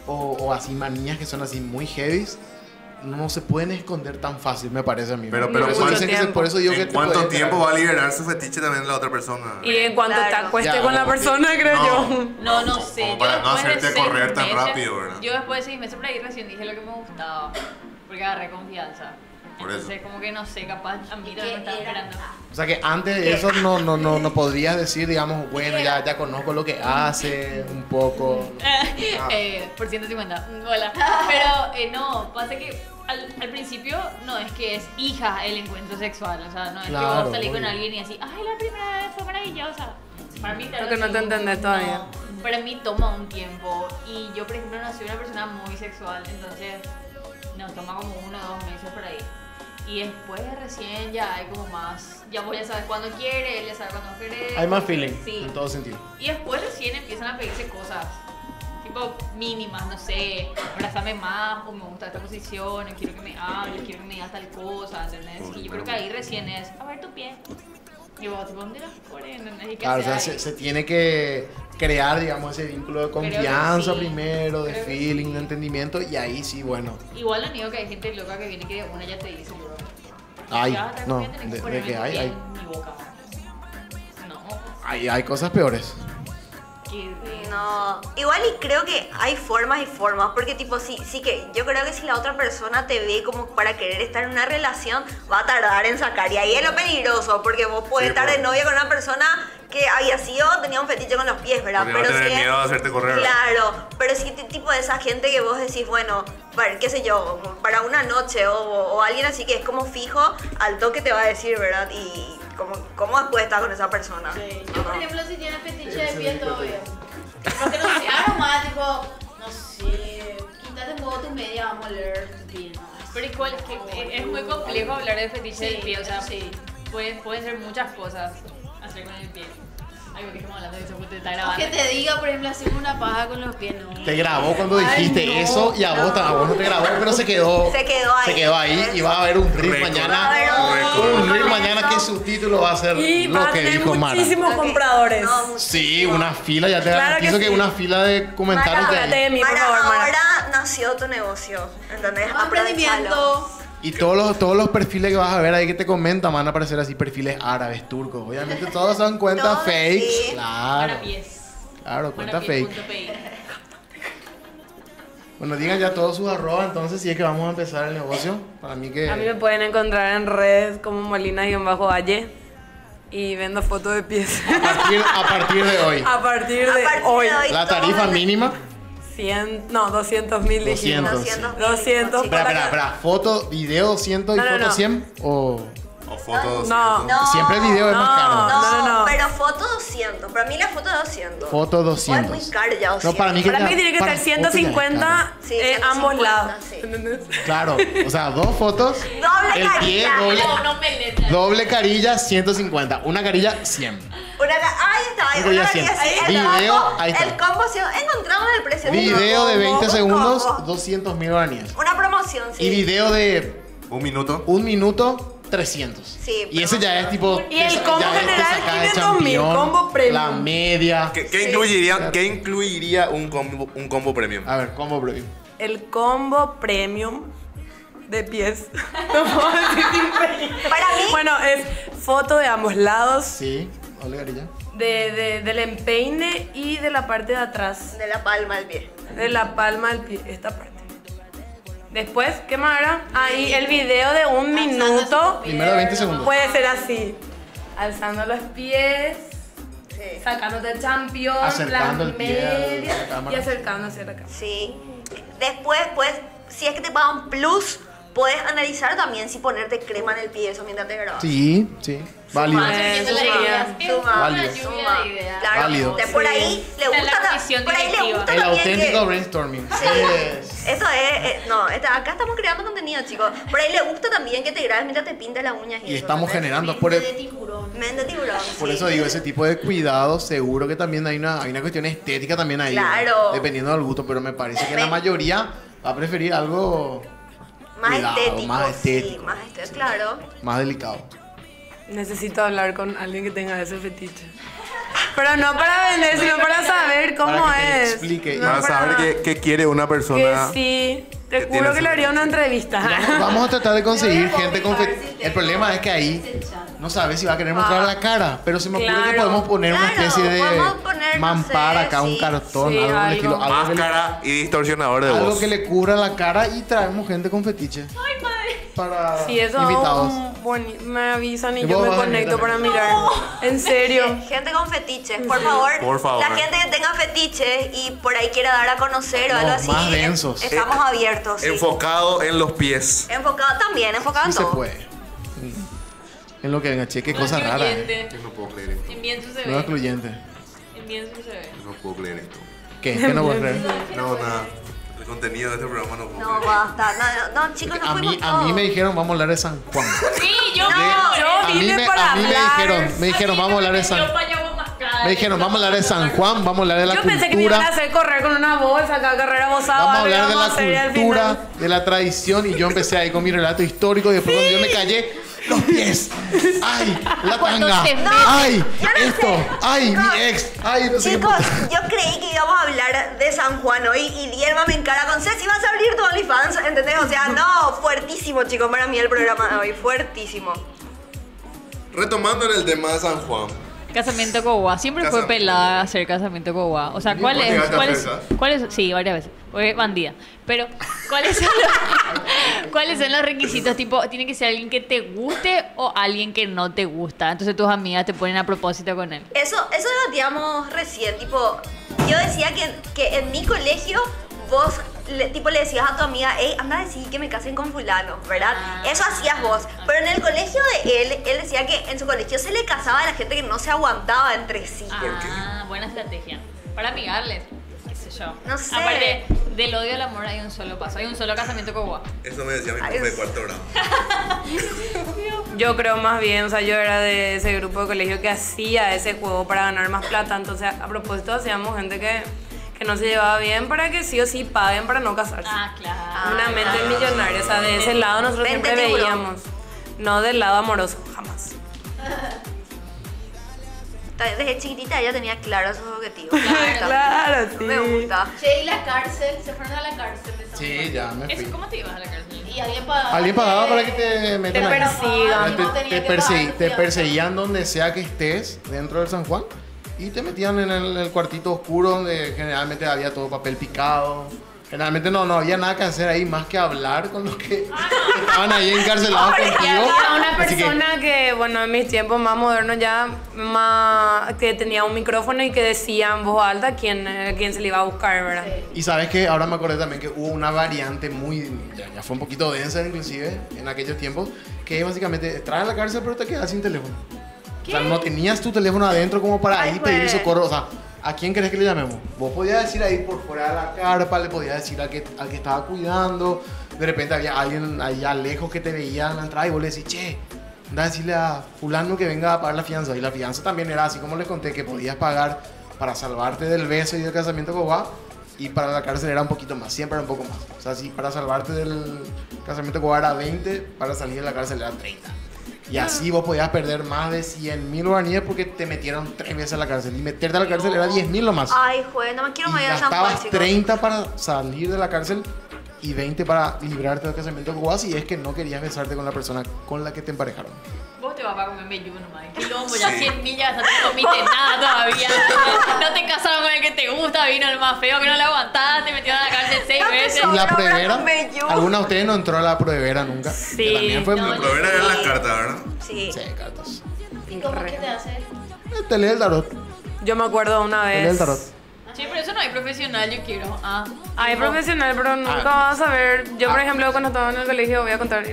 o, o así manías que son así muy heavies, no se pueden esconder tan fácil, me parece a mí. Pero- por, pero eso ¿cuánto dicen que se- tiempo? por eso digo que ¿En te cuánto puedes tiempo enterar. va a liberar su fetiche también la otra persona? Y en cuanto te Claro. acueste Ya, con la como- persona, creo No. yo. No, no sé. Como Yo para no después de hacerte seis correr tan meses- rápido, ¿verdad? Yo después de seis meses por ahí recién dije lo que me gustaba. Porque agarré confianza. Por eso. Entonces, como que no sé, capaz a mí también me estaba esperando. O sea que antes de eso no, no, no, no podrías decir, digamos, bueno, ya, ya conozco lo que hace un poco. eh, por ciento cincuenta. Hola. Pero eh, no, pasa que al, al principio no es que es hija el encuentro sexual. O sea, no es que Claro, vos salís con obvio. alguien y así, ay, la primera vez fue maravillosa. Para mí, Creo que no te entendés todavía. no, para mí toma un tiempo. Y yo, por ejemplo, no soy una persona muy sexual. Entonces, no, toma como uno o dos meses por ahí. Y después recién ya hay como más. Ya vos ya sabes cuándo quiere, él ya sabe cuándo quiere. Hay más feeling, Sí. en todo sentido. Y después recién empiezan a pedirse cosas, tipo mínimas, no sé, abrázame más, o me gusta esta posición, o quiero que me hables, quiero que me digas tal cosa, ¿entendés? Y yo creo que ahí recién es, a ver tu pie. Y vos, tipo, ¿dónde las pones? ¿Entendés? ¿Y qué Claro, o sea, haces se, ahí? se tiene que crear, digamos, ese vínculo de confianza sí. primero, de Creo que feeling, sí. de entendimiento, y ahí sí, bueno. Igual lo único que hay gente loca que viene que de una ya te dice, bro. Ay, ya, te no, conviene, tenés de- de ponerme que tu hay, pie hay. en mi boca. No, Hay, hay cosas peores. que... No, igual y creo que hay formas y formas, porque tipo sí, sí que yo creo que si la otra persona te ve como para querer estar en una relación, va a tardar en sacar, y ahí es lo peligroso, porque vos podés Sí, estar pues. de novia con una persona que había sido, tenía un fetiche con los pies, ¿verdad? Porque va a tener si es- miedo de hacerte correr, ¿verdad? Claro, pero si t- tipo de esa gente que vos decís, bueno, para, qué sé yo, para una noche o, o alguien así que es como fijo, al toque te va a decir, ¿verdad? Y como, ¿cómo después estás con esa persona? Sí. No, Yo, por no. ejemplo, si tiene fetiche de piel, todo bien. Porque no sea nomás, tipo, no sé, quítate un poco tu media, vamos a leer tu piel. ¿no? Pero igual es que es muy complejo hablar de fetiche Sí, del pie, o sea, sí. pueden, pueden ser muchas cosas hacer con el pie. Ay, porque estamos hablando de eso, porque te está O grabando. que te diga, por ejemplo, hacer una paja con los pies, ¿no? Te grabó cuando Ay, dijiste no, eso y a vos, no. a vos no te grabó, pero se quedó. Se quedó ahí. Se quedó ahí y va a haber un reel Récord. mañana. Va a haber un- Un reel con mañana eso. que su título va a ser Y va lo a que tener dijo Mara. muchísimos compradores. No, Sí, muchísimo. una fila, ya te Claro que garantizo que, sí. una fila de comentarios Mara, de Háblate de ahí. mí, por Mara, favor, Mara. ahora nació tu negocio, ¿entendés? Más emprendimiento. Y todos los, todos los perfiles que vas a ver ahí que te comentan van a aparecer así perfiles árabes, turcos. Obviamente todos son cuentas Todos, fakes. sí. Claro. Para pies. Claro, cuenta Para pies fake. punto pi. Bueno, digan ya todos sus arrobas entonces si es que vamos a empezar el negocio. Para mí que... A mí me pueden encontrar en redes como Molina-Valle y vendo fotos de pies. A partir, a partir de hoy. A partir A de partir hoy. de hoy. La tarifa todo- mínima. cien, no, doscientos mil dijimos. doscientos. doscientos. Espera, espera, espera. Foto, video doscientos y No, no, foto no. cien. O O fotos. No. ¿cierto? No. siempre el video es más No. caro. No, No, no, no. pero foto doscientos. Para mí la foto doscientos. Foto O es doscientos. muy caro ya No, doscientos. para mí que Para ya- mí tiene que para ser foto ya es ciento cincuenta Sí, en ciento ambos cincuenta, lados. sí. ¿Entendés? Claro, o sea, dos fotos. Doble El pie, carilla. doble, No, no me letra. doble carilla, ciento cincuenta. Una carilla, cien. Una ca- ahí está, ahí, Creo que una ya carilla cien. así. El Video, combo, ahí está. el combo, sí, encontramos el precio. Video de Un veinte combo, segundos, un combo. doscientos mil guaraníes. Una promoción, sí. Y video de Un minuto. un minuto, trescientos. Sí, Y ese ya es tipo. Y el ese combo ya es general, te saca de quinientos mil, champion, combo premium. La media. ¿Qué, qué incluiría, ¿Qué incluiría un combo, un combo premium? A ver, combo premium. El combo premium de pies. No puedo decir sin pena. Para mí, Bueno, es foto de ambos lados, Sí, doble carilla. de, de- del empeine y de la parte de atrás, de la palma al pie. de la palma del pie, esta parte. Después, ¿qué más era? Ahí el video de un minuto Primero veinte segundos. puede ser así. Alzando los pies, Sí. sacándote el champion, Acercando la el pie a media la cámara. y acercándose a la cámara. Sí. Después, pues, si es que te pagan plus, puedes analizar también si ponerte crema en el pie, eso mientras te grabas. Sí, sí. Válido. Más Eh, subiendo la suma, idea. Es suma, una válido. lluvia Suma. de ideas. Claro, Válido. de por ahí le Está gusta, la ta- comisión por ahí le directiva. gusta El también auténtico que, brainstorming. Sí. Yes. Eso es, eh, no, esta- acá estamos creando contenido, chicos. Por ahí le gusta también que te grabes mientras te pintas las uñas y, Y eso, estamos ¿entendés? generando. Por, Mente de tiburón. Mente tiburón. por sí. eso digo, ese tipo de cuidado, seguro que también hay una, hay una cuestión estética también ahí. Claro. ¿verdad? Dependiendo del gusto, pero me parece que la Me- mayoría va a preferir algo Más cuidado, estético, más sí, estético. más estético, claro. más delicado. Necesito hablar con alguien que tenga ese fetiche. Pero no para vender, sino para saber cómo Para que te es. explique. No Para saber qué, qué quiere una que persona. sí. Te que juro tiene que le haría una entrevista. Vamos a tratar de conseguir Yo voy a gente con confirmar fe- si te- El problema es que ahí no sabes si va a querer mostrar Ah. la cara, pero se me ocurre que Claro. podemos poner una Claro, especie de podemos poner, no mampara sé, acá, un sí. cartón, Sí, algo, del algo. estilo, algo que, le, Máscara y distorsionador de algo voz. que le cubra la cara y traemos gente con fetiche. Ay, madre. Para Sí, eso invitados. un buen- me avisan y Y yo vos me vas a venir conecto para también. mirar. En serio. Gente con fetiches, por favor. Por favor. La gente que tenga fetiches y por ahí quiera dar a conocer o No, algo así. más densos. Estamos Eh, abiertos. Sí. Enfocado en los pies. Enfocado también, enfocado Sí en se todo. puede. Mm. En lo que venga, che, qué cosa rara. Eh. Incluyente. Yo no puedo creer esto. Envíen su No C V. excluyente. Envíen su C V. Yo no puedo creer esto. ¿Qué? ¿Qué no puedo creer? No, nada. El contenido de este programa no puedo No, creer. basta. No, no, no, chicos, no A mí, fuimos a mí todos. me dijeron, vamos a hablar de San Juan. Sí, yo No, yo A mí vine me, para a mí me hablar. dijeron, me dijeron, vamos a hablar de San Me dijeron, vamos a hablar de San Juan, vamos a hablar de la Yo pensé que me iban a cultura. hacer correr con una bolsa acá, carrera bozada. Vamos a algo hablar de íbamos a hacer y la al cultura, final- de la tradición, y yo empecé ahí con mi relato histórico y después cuando yo me callé, los pies, ay, la Cuando tanga, se ve. ay, Yo no esto, sé. ay, Chicos, mi ex, ay, no sé qué Chicos, puta. yo creí que íbamos a hablar de San Juan hoy y Dielma me encara con Ceci, vas a abrir tu OnlyFans, ¿entendés? O sea, no, fuertísimo, chicos, para mí el programa de hoy, fuertísimo. Retomando en el tema de San Juan. Casamiento Coguá. Siempre fue Casamiento. pelada hacer casamiento Coguá. O sea, ¿cuál ¿Vos es? llegaste a ¿Cuál es? hacer, ¿Cuál es? Sí, varias veces. Fue bandida. Pero, ¿cuáles son los, ¿cuáles son los requisitos? Tipo, ¿tiene que ser alguien que te guste o alguien que no te gusta? Entonces tus amigas te ponen a propósito con él. Eso, eso debatíamos recién, tipo, yo decía que, que en mi colegio vos le, tipo, le decías a tu amiga, hey, anda a decir que me casen con fulano, ¿verdad? Ah. Eso hacías vos. Pero en el colegio de él, él decía que en su colegio se le casaba a la gente que no se aguantaba entre sí. Ah, buena estrategia. Para amigarles. Qué sé yo. No sé. Aparte, del odio al amor hay un solo paso. Hay un solo casamiento Coguá. Eso me decía mi Ay, profe de es- cuarto grado. Yo creo más bien, o sea, yo era de ese grupo de colegio que hacía ese juego para ganar más plata. Entonces, a propósito, hacíamos gente que, que no se llevaba bien para que sí o sí paguen para no casarse. Ah, claro. Una mente millonaria, o sea, de ese lado nosotros Mente siempre tiburón. veíamos. No del lado amoroso, jamás. Desde chiquitita ella tenía claros sus objetivos. Claro, sí. Me gusta. Che, y la cárcel, se fueron a la cárcel. de San Sí, Juan. ya me Eso, fui. ¿cómo te ibas a la cárcel? Y alguien pagaba. Alguien pagaba para que te metan ahí. persigan. Te, No tenía te que perse- pagar, te sí, perseguían donde sea que estés dentro del San Juan y te metían en el, el cuartito oscuro donde generalmente había todo papel picado. Generalmente no, no había nada que hacer ahí más que hablar con los que estaban ahí encarcelados Y contigo. había una Así que- persona que, bueno, en mis tiempos más modernos ya, más, que tenía un micrófono y que decía en voz alta quién, eh, quién se le iba a buscar, ¿verdad? Y sabes que ahora me acordé también que hubo una variante muy, ya, ya fue un poquito densa inclusive en aquellos tiempos, que básicamente traes a la cárcel pero te quedas sin teléfono. O sea, no tenías tu teléfono adentro como para Ay, ahí pedir pues. socorro. O sea, ¿a quién querés que le llamemos? Vos podías decir ahí por fuera de la carpa, le podías decir al que, al que estaba cuidando. De repente había alguien allá lejos que te veía en la entrada y vos le decís, che, anda a decirle a fulano que venga a pagar la fianza. Y la fianza también era así como les conté, que podías pagar para salvarte del beso y del casamiento Cobá. Y para la cárcel era un poquito más, siempre era un poco más. O sea, si para salvarte del casamiento Cobá era veinte, para salir de la cárcel era treinta. Y así vos podías perder más de cien mil guaraníes porque te metieron tres veces a la cárcel. Y meterte a la cárcel era diez mil nomás. Ay, juez, no me quiero Y morir a San Juan, gastabas chicos. treinta para salir de la cárcel y veinte para librarte del casamiento Cobá si es que no querías besarte con la persona con la que te emparejaron. Vos te vas para comer meyú nomás. Quilombo, ya cien millas, no te comiste nada todavía. No te casaron con el que te gusta, vino el más feo que no le aguantabas, te metieron a la cárcel seis No te veces. ¿Y la Ahora pruebera? comer yo. ¿Alguna de ustedes no entró a la pruebera nunca? Sí. Que también fue No, muy... yo- Pero era las cartas, ¿verdad? Sí. Sí, cartas. ¿Y cómo es que te hace? Eh, Te lee el tarot. Yo me acuerdo una Te lee el vez. tarot. Sí, pero eso no hay profesional, yo quiero. Ah, Hay tipo, profesional, pero nunca Ah. vas a ver. Yo, por Ah. ejemplo, cuando estaba en el colegio, voy a contar.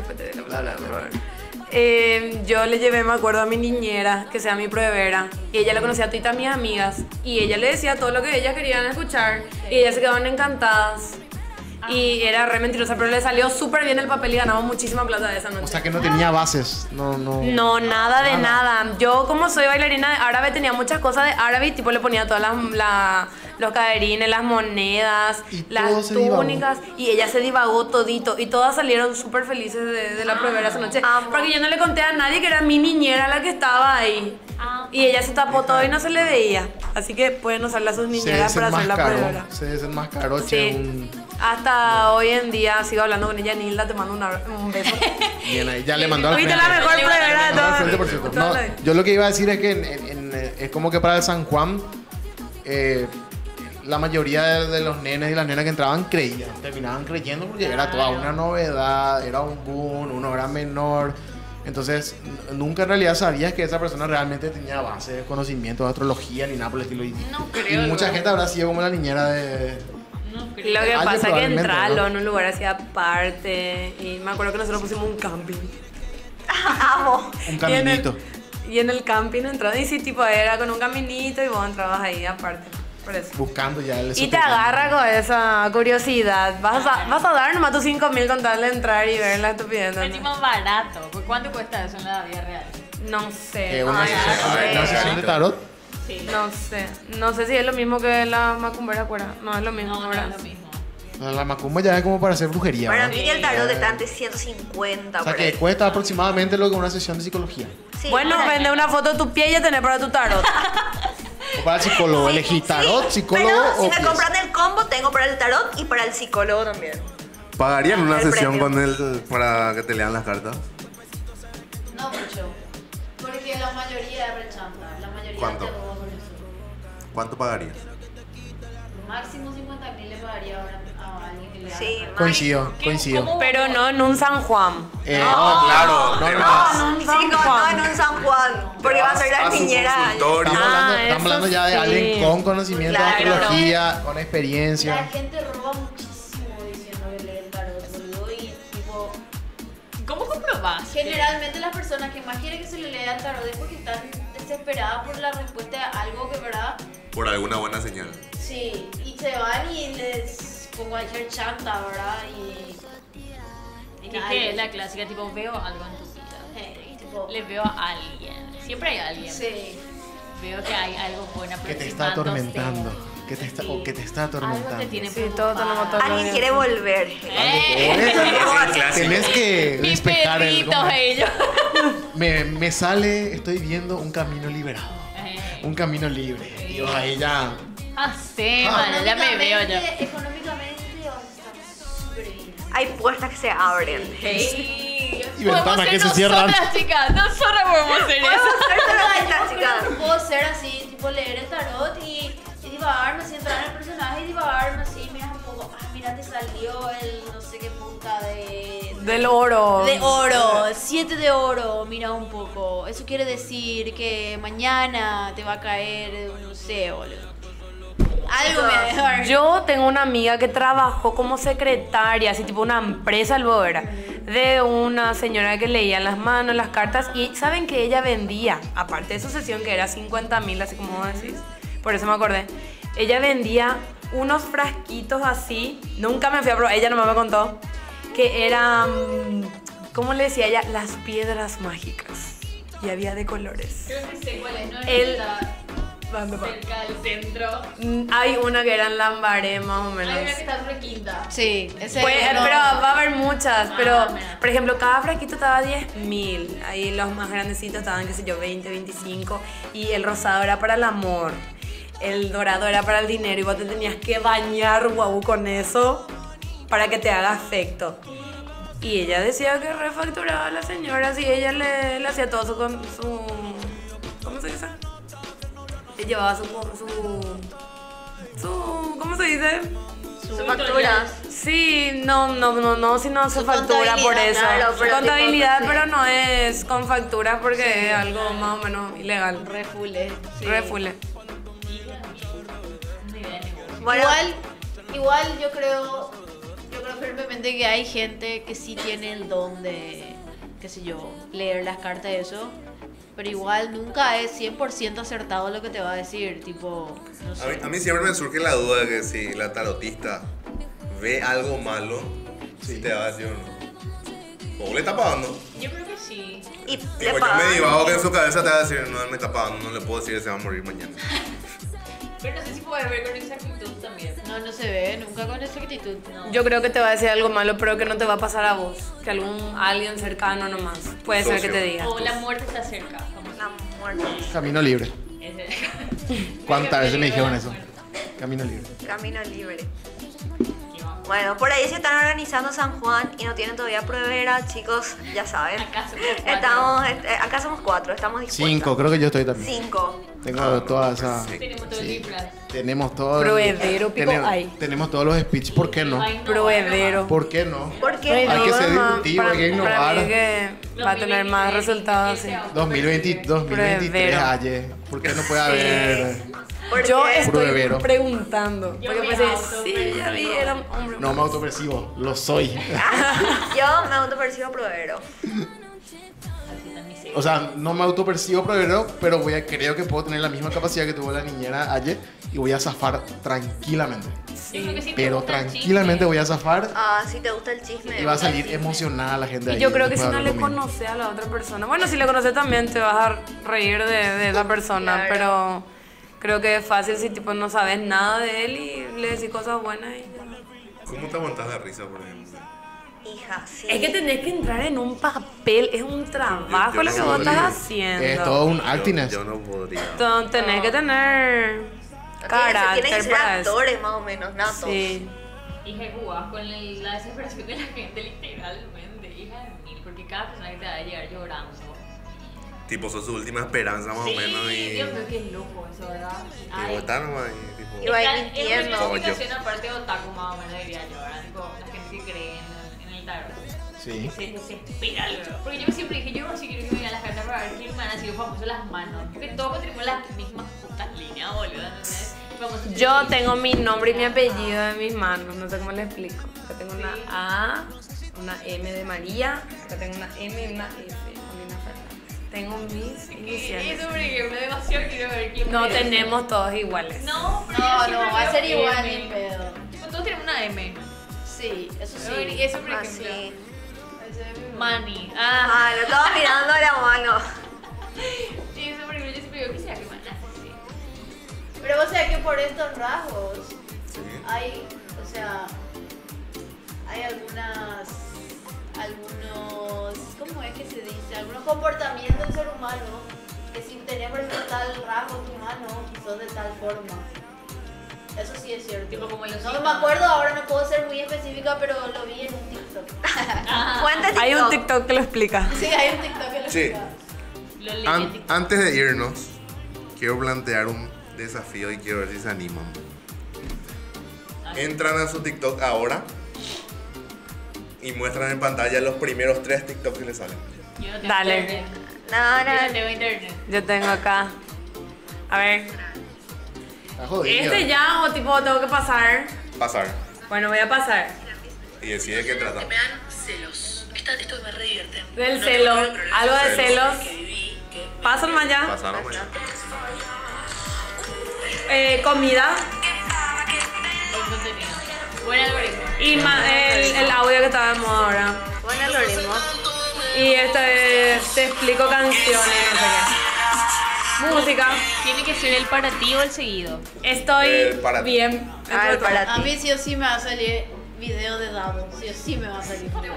Eh, yo le llevé, me acuerdo, a mi niñera, que sea mi pruebera, y ella le conocía a todas mis amigas, y ella le decía todo lo que ellas querían escuchar, y ellas se quedaban encantadas. Y era re mentirosa, pero le salió súper bien el papel y ganamos muchísima plata esa noche. O sea que no tenía bases. No, no. No, nada de nada. Yo, como soy bailarina de árabe, tenía muchas cosas de árabe y tipo le ponía todas las la- los caderines, las monedas, Y todo las se divagó. túnicas, y ella se divagó todito y todas salieron súper felices de, de la pruebera esa noche. Amo. Porque yo no le conté a nadie que era mi niñera la que estaba ahí. Ah, Y ella se tapó todo y no se le veía. Así que pueden usarla a sus Se niñeras para hacer la desenmascaró. prueba. Se desenmascaró, Sí. che, un... Hasta hoy en día sigo hablando con ella. Nilda, te mando una- un beso. Bien ahí, ya le mandó al Fuiste frente. la mejor Le mandó pruebera de Le mandó al frente, por todo. cierto. todo No, lo- yo lo que iba a decir es que en- en- en- es como que para el San Juan, eh, la mayoría de, de los nenes y las nenas que entraban creían, terminaban creyendo porque era toda una novedad, era un boom, uno era menor. Entonces, n- nunca en realidad sabías que esa persona realmente tenía base de conocimiento de astrología ni nada por el estilo. Y, No y creo, mucha no. gente habrá sido como la niñera de... No creo. Lo que Ah, yo pasa es que probablemente, entralo ¿no? en un lugar así aparte. Y me acuerdo que nosotros pusimos un camping. Amo. Un Y en, el, caminito. y en el camping entró. Y sí, tipo, era con un caminito y vos entrabas ahí aparte. Por eso. Buscando ya el... Y te agarra con esa curiosidad. Vas a, vas a dar nomás tus cinco mil con tal de entrar y ver la estupidez. ¿no? Encima barato. ¿Por cuánto cuesta eso en la vida real? No sé. Eh, una, Ay, sesión, no sé. una sesión de tarot. Sí. No sé. No sé si es lo mismo que la macumbera afuera. No es lo mismo, No, no ¿verdad? es lo mismo. La macumba ya es como para hacer brujería. Para ¿verdad? mí el tarot está entre ciento cincuenta. O sea por que ahí. cuesta aproximadamente lo que una sesión de psicología. Sí, Bueno, por ahí. vende una foto de tu pie y ya tenés para tu tarot. O para el psicólogo, elegí tarot, Sí, psicólogo pero o si me pies. compran el combo, tengo para el tarot y para el psicólogo también. ¿Pagarían una El sesión premio. con él para que te lean las cartas? No mucho. Porque la mayoría es rechanta. La mayoría ¿Cuánto? te roba por eso. ¿Cuánto pagarías? Máximo cincuenta mil le pagaría ahora a alguien que le haga. Sí, Coincido, ¿Qué- coincido. cómo- Pero no en un San Juan. Eh, No, claro, no, te no. vas en un Sí, San no, no Juan. en un San Juan. Porque va a ser a la su niñera. consultorio. Estamos hablando, Ah, estamos eso hablando ya de sí. alguien con conocimiento Claro. de astrología, con La experiencia. gente roba muchísimo diciendo que lee el tarot, boludo. Y tipo, ¿Cómo comprobás? generalmente las personas que más quieren que se le lea el tarot es porque están desesperadas por la respuesta a algo que, ¿verdad? Por alguna buena señal. Sí, y se van y les con cualquier chanta, ¿verdad? Y. y ¿Qué nada, qué y- es la clásica? Tipo, veo algo en tu vida. Eh, tipo, Le veo a alguien. Siempre hay alguien. sí. Veo que hay algo bueno Que te está aproximándose. atormentando. Que te está, o que te está Algo te atormentando. tiene Sí, todos tenemos todo. Alguien quiere volver. Eh, Tenés que Mi despejar el... perrito ellos. Me, me sale, estoy viendo un camino liberado. Eh, Un camino libre. Dios, ahí ya... Ah, sí, mano, ya me veo yo. Económicamente- Económicamente vas a estar súper bien. Hay puertas que se abren. Hey. Y ventanas que se cierran. Nosotras, chicas, nosotras podemos hacer eso. Pero Yo chicas. creo que puedo ser así, tipo leer el tarot y, y divagarme, así entrar en el personaje y divagarme así, miras un poco, ah, mira, te salió el no sé qué puta de... Del oro. De oro, siete de oro, mira un poco. Eso quiere decir que mañana te va a caer, no sé, boludo. Algo me va a dejar. Yo tengo una amiga que trabajó como secretaria, así tipo una empresa albora, de una señora que leía en las manos las cartas y saben que ella vendía, aparte de su sesión que era cincuenta mil, así como vos decís, por eso me acordé, ella vendía unos frasquitos así, nunca me fui a probar, ella nomás me contó, que eran, ¿cómo le decía ella? Las piedras mágicas. Y había de colores. Creo que sé cuál es, ¿no? El- Está ¿Dónde va? cerca del centro. Mm, Hay una que era en Lambaré, más o menos. Hay una que está en requinta. Sí, ese Pues, no. pero va a haber muchas, Ah, pero mira. por ejemplo, cada frasquito estaba diez mil. Ahí los más grandecitos estaban, qué sé yo, veinte, veinticinco. Y el rosado era para el amor. El dorado era para el dinero. Y vos te tenías que bañar, guau, con eso para que te haga efecto. Y ella decía que refacturaba a la señora si ella le, le hacía todo su, con- su. ¿Cómo se dice? Le llevaba su. su. su ¿cómo se dice? Sus facturas. Sí, no, no, no, no, si no se Su factura por contabilidad, eso. claro, pero Contabilidad, tipo, pero sí. no es con facturas porque es algo más o menos ilegal. Refule. Sí. Refule. Bueno, Igual, igual yo creo, yo creo firmemente que hay gente que sí tiene el don de, qué sé yo, leer las cartas y eso, pero igual nunca es cien por ciento acertado lo que te va a decir, tipo, no A sé. mí, a mí siempre me surge la duda de que si la tarotista ve algo malo, si te va a decir o no. ¿O le está pagando? Yo creo que sí. y Tipo, le yo me pagan. divago que en su cabeza te va a decir, no, él me está pagando, no le puedo decir que se va a morir mañana. Pero no sé si puede ver con exactitud también. No, no se ve nunca con exactitud. No. Yo creo que te va a decir algo malo, pero que no te va a pasar a vos. Que algún alguien cercano nomás. Puede ser que Socio. te diga. O la muerte está cerca. vamos. La Martínez. Camino libre. Ese- ¿Cuántas veces me dijeron eso? Camino libre. Camino libre. Bueno, por ahí se están organizando San Juan y no tienen todavía pruebera, chicos, ya saben. Acá somos cuatro. Estamos, eh, acá somos cuatro, estamos dispuestos. Cinco, creo que yo estoy también. Cinco. Tengo todas esas. Tenemos todo el Sí. disfraz. Tenemos todo. Proveedero, pico, tenemos, hay. tenemos todos los speech, ¿por qué no? Ay, no, Proveedero. ¿Por qué no? ¿Por qué? Hay que ser Ajá, disruptivo, para- hay que Para innovar. mí que va a tener más resultados así. dos mil veinte, dos mil veintitrés, Proveedero. ayer. ¿Por qué no puede haber? ¿Por Yo qué? estoy Pruebero. preguntando. Yo Porque me pensé, auto- sí, ya vi, era un hombre. No me autopercibo, lo soy. Yo me autopercibo provero. O sea, no me autopercibo proveedor, pero voy a, creo que puedo tener la misma capacidad que tuvo la niñera ayer y voy a zafar tranquilamente. Yo creo que sí te Pero gusta el tranquilamente chisme. voy a zafar Ah, si te gusta el chisme. y va a salir emocionada la gente Y ahí. yo creo que después si de no ver le lo mismo. conoces a la otra persona, bueno, si le conoces también te vas a reír de, de esa persona, Claro. pero creo que es fácil si tipo no sabes nada de él y le decís cosas buenas y ya. ¿Cómo te aguantas de risa, por ejemplo? Hija, sí. Es que tenés que entrar en un papel, es un trabajo Yo- yo lo que no vos podría. estás haciendo. Es todo un Yo, actiness. yo no podría. Entonces, tenés que tener Tienen carácter que ser para eso. actores más o menos, natos. Sí. Y que jugás con el- la desesperación de la gente, literalmente. Hija de mil, porque cada persona que te va a llegar llorando. Tipo, sos su última esperanza, más Sí, o menos. Y. Dios mío, qué loco eso, ¿verdad? Y vos estás nomás ahí, tipo. Y va Está- mintiendo. Es una Como yo. situación aparte de otaku, más o menos, diría yo, ¿verdad? Tipo, la gente que cree en el, en el tarot. Sí. Se desespera, luego. Porque yo siempre dije, yo no sé quiero que me digan las cartas para ver quién me han sido famosos las manos. Porque todos tenemos las mismas putas líneas, boludo. ¿Entendés? Famosos Yo de- tengo mi nombre y mi apellido en mis manos, no sé cómo le explico. Acá tengo una Sí. A, una M de María, acá tengo una M y una F, Molina Fernández. Tengo mis iniciales. Eso, por ejemplo, demasiado quiero ver quién No me dice. tenemos todos iguales. No, pero No, yo no, siempre va a veo ser igual M. ni pedo. Tipo, todos tenemos una M. Sí, eso Sí. sí. Eso, por Ah, ejemplo. sí. Ese es mi- Mani. Ah. Ah, lo estaba mirando a la mano. Sí, eso, por ejemplo, yo siempre digo, ¿qué será que van a hacer? Pero o sea que por estos rasgos Sí. hay, o sea, hay algunas, algunos, ¿cómo es que se dice? Algunos comportamientos del ser humano que si tenés por ejemplo tal rasgo tu humano, sos de tal forma. Eso sí es cierto. Tipo como los No hijos. me acuerdo ahora, no puedo ser muy específica, pero lo vi en un TikTok. Cuenta Hay un TikTok. TikTok que lo explica. Sí, hay un TikTok que lo Sí. explica. Lo leí An- en TikTok. antes de irnos, quiero plantear un desafío y quiero ver si se animan. Entran a su TikTok ahora y muestran en pantalla los primeros tres TikToks que les salen. Yo no tengo Dale. internet. No, Yo no no. tengo internet. Yo tengo acá. A ver. Está jodido. ¿Este ya o tipo tengo que pasar? Pasar. Bueno, voy a pasar. Y decide de qué trata. Me dan celos. Esta, esto me re divierte. Del No celo. tengo problema. Algo de Celos. celos. Que viví, que Paso más ya. Pasaron mañana. Eh, comida. Buen contenido. Buen algoritmo. Y ma- el, el audio que estaba de moda ahora. Buen algoritmo. Y este es, te explico canciones, no sé qué. Música. Tiene que ser el para ti o el seguido. Estoy El para ti. bien. Ah, el para A ti. mí sí o sí me va a salir video de Dado. Sí o sí me va a salir video.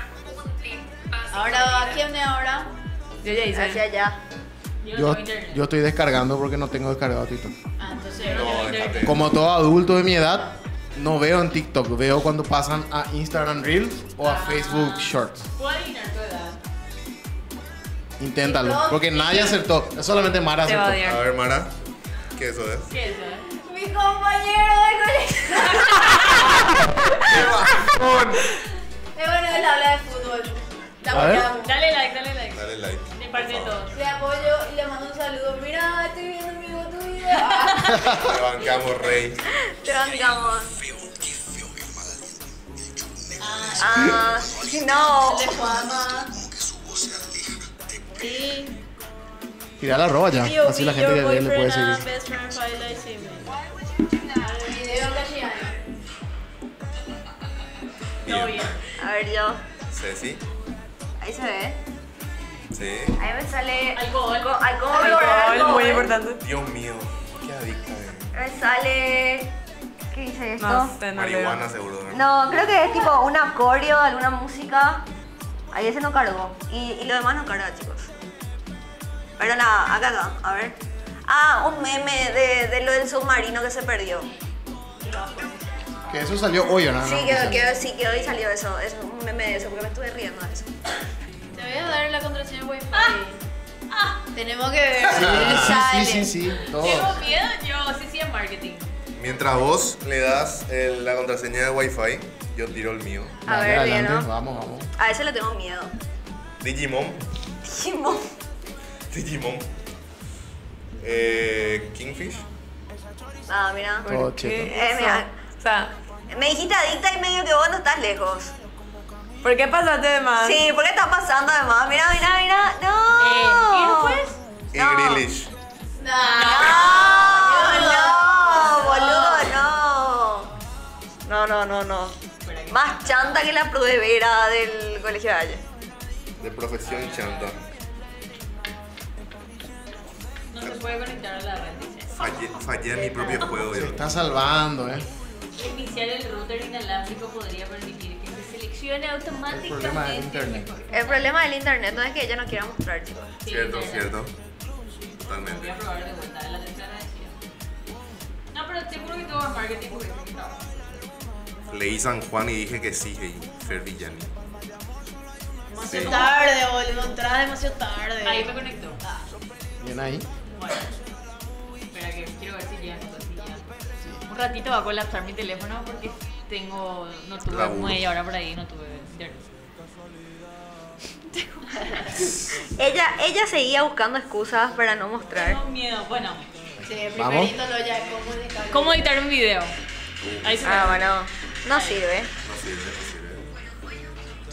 Ahora, ¿a quién es ahora? Yo ya hice. Hacia allá. Yo no Yo, tengo internet. yo estoy descargando porque no tengo descargado TikTok. Ah, entonces. Yo no tengo No, internet. déjate. Como todo adulto de mi edad, no veo en TikTok, veo cuando pasan a Instagram Reels o a Facebook Shorts. ¿Puedo adivinar tu edad? Inténtalo, TikTok, porque nadie acertó, es solamente Mara Te va a acertó. odiar. A ver, Mara, ¿qué eso es? ¿Qué es eso? eh? Mi compañero de colegio. Eh, bueno, él habla de fútbol. La A ver. apoyamos. Dale like, dale like. Dale like. De parte de todos. Le apoyo y le mando un saludo. Mira, estoy viendo amigo tu video. Te bancamos, rey. Te bancamos. Ah, no. De Juama. Sí. Tira la roba ya, Tío, así la gente que ve le puede seguir. Best friend file I see me. El video cachiano. Todo bien. A ver yo. Ceci. Ahí se ve. Sí. Ahí me sale. Alcohol. Alcohol, alcohol, Alcohol, alcohol. muy importante. Dios mío, qué adicta es. Me sale. ¿Qué dice esto? No sé, no leo. Marihuana seguro, ¿no? No, creo que es tipo un acordeo, alguna música. Ahí ese no cargó. Y, y lo demás no carga, chicos. Pero nada, acá, acá, a ver. Ah, un meme de, de lo del submarino que se perdió. Que eso salió hoy, ¿o no? Sí, que, que, sí, que hoy salió eso. Es un meme de eso, porque me estuve riendo de eso. Te voy a dar la contraseña de Wi-Fi. Ah. Ah, tenemos que ver. Sí, sí, sí, sí, todo. Tengo miedo, yo sí, sí, en marketing. Mientras vos le das el- la contraseña de Wi-Fi, yo tiro el mío. A Dale, ver, adelante, bien, ¿no? vamos, vamos. A ese le tengo miedo. Digimon. Digimon. Digimon. Eh, Kingfish. Ah, mira. Todo ¿Por cheto. qué Eh, eso? mira. O sea, Me dijiste adicta y medio que vos no estás lejos. ¿por qué pasaste de más? Sí, ¿por qué está pasando además? Mira, mira, mira. No. Eh, ¿y después? Y No. Grealish. No, no, boludo, no. No, no, no, no. Más chanta que la pruebera del colegio de ayer. De profesión chanta. No se puede conectar a la red, dice. Fallé, fallé en mi propio juego. Se yo. está salvando, ¿eh? Iniciar el router inalámbrico podría permitir que se seleccione automáticamente. El problema del internet. El problema del internet no es que ella no quiera mostrar, chicos. Sí, Cierto, internet. cierto. Voy Totalmente. a probar de vuelta, de la tercera decía. No, pero seguro que todo es marketing porque es mi trabajo. Leí San Juan y dije que sí, hey, Fer Villani. Demasiado tarde, boludo. Entrada demasiado tarde. Ahí me conectó. Bien ahí. Bueno. Espera que quiero ver si llegan cosas. Un ratito va a colapsar mi teléfono porque tengo, no tuve Laburo. media hora por ahí, no tuve internet. Ella, ella seguía buscando excusas para no mostrar. Tengo miedo. Bueno, Sí, Vamos. primerito lo ya, ¿cómo editar? ¿cómo editar un video? Ahí se Ah, me- bueno. No sirve. No sirve, no sirve.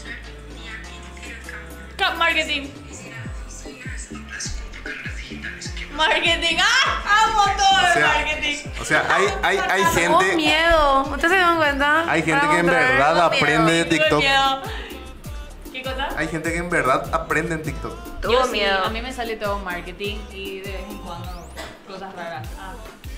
Cap marketing. Marketing. ¡Ah! ¡Amo todo O el sea, marketing! o sea, hay, hay, hay Tengo gente, miedo. ¿Ustedes se dan cuenta? hay gente Para que en mostrar. verdad Tengo aprende de miedo, Tuve TikTok. miedo. ¿Qué cosa? Hay gente que en verdad aprende en TikTok. Tuvo Yo sí, miedo. a mí me sale todo marketing y de vez en cuando cosas raras. Ah.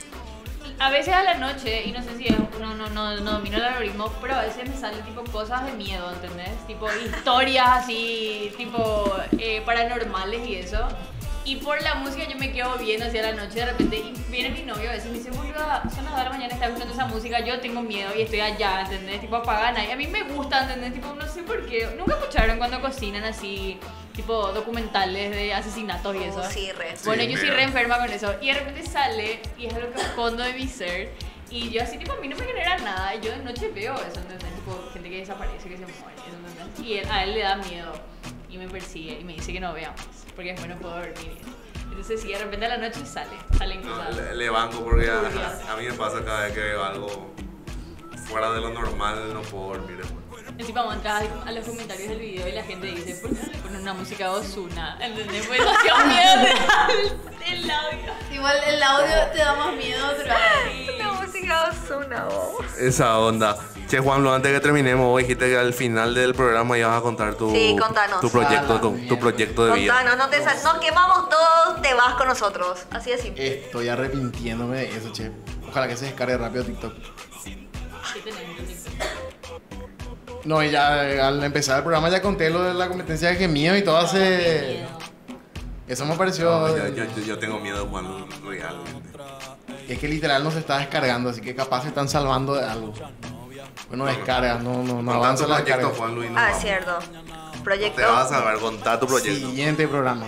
A veces a la noche, y no sé si es, no, no, no, no domino el algoritmo, pero a veces me salen tipo cosas de miedo, ¿entendés? Tipo historias así, tipo eh, paranormales y eso. Y por la música yo me quedo viendo hacia la noche de repente y viene mi novio a veces y me dice, boluda, son las dos de la mañana, está escuchando esa música, yo tengo miedo y estoy allá, ¿entendés? Tipo apagana. Y a mí me gusta, ¿entendés? Tipo, no sé por qué. ¿Nunca escucharon cuando cocinan así, tipo documentales de asesinatos y eso? Oh, sí, re. Bueno, Sí, yo soy mira. re enferma con eso. Y de repente sale y es algo que escondo de mi ser. Y yo así, tipo, a mí no me genera nada. Y yo de noche veo eso, ¿entendés? Tipo, gente que desaparece, que se muere, ¿entendés? Y él- a él le da miedo. Y me persigue y me dice que no veamos. Porque después no puedo dormir. Entonces, sí, de repente a la noche sale. Salen No, cosas. le, le banco porque a, a mí me pasa cada vez que veo algo fuera de lo normal, no puedo dormir después. Encima vamos a entrar a los comentarios del video y la gente dice, ¿por qué no le ponen una música de Ozuna? ¿Entendés? Pues demasiado miedo te da el, el audio. Igual el audio te da más miedo, pero... La música Ozuna, vos. Esa onda. Che, Juanlo, antes que terminemos, vos dijiste que al final del programa ibas a contar tu, Sí, contanos. tu proyecto, Ah, tu, la tu proyecto de vida. Contanos, no te sal- nos quemamos todos, te vas con nosotros. Así de simple. Estoy arrepintiéndome de eso, che. Ojalá que se descargue rápido TikTok. ¿Qué tenemos? No, y ya eh, al empezar el programa ya conté lo de la competencia de gemidos y todo hace... Eso me pareció... No, yo, yo, yo- yo tengo miedo, Juanlo, realmente. Es que literal no se está descargando, así que capaz se están salvando de algo. Bueno, descarga, no, no, no Contá avanza tu la proyecto, descarga. Juanlo, y nos Ah, vamos. cierto. Te Proyecto. vas a salvar, contá tu proyecto. Siguiente programa.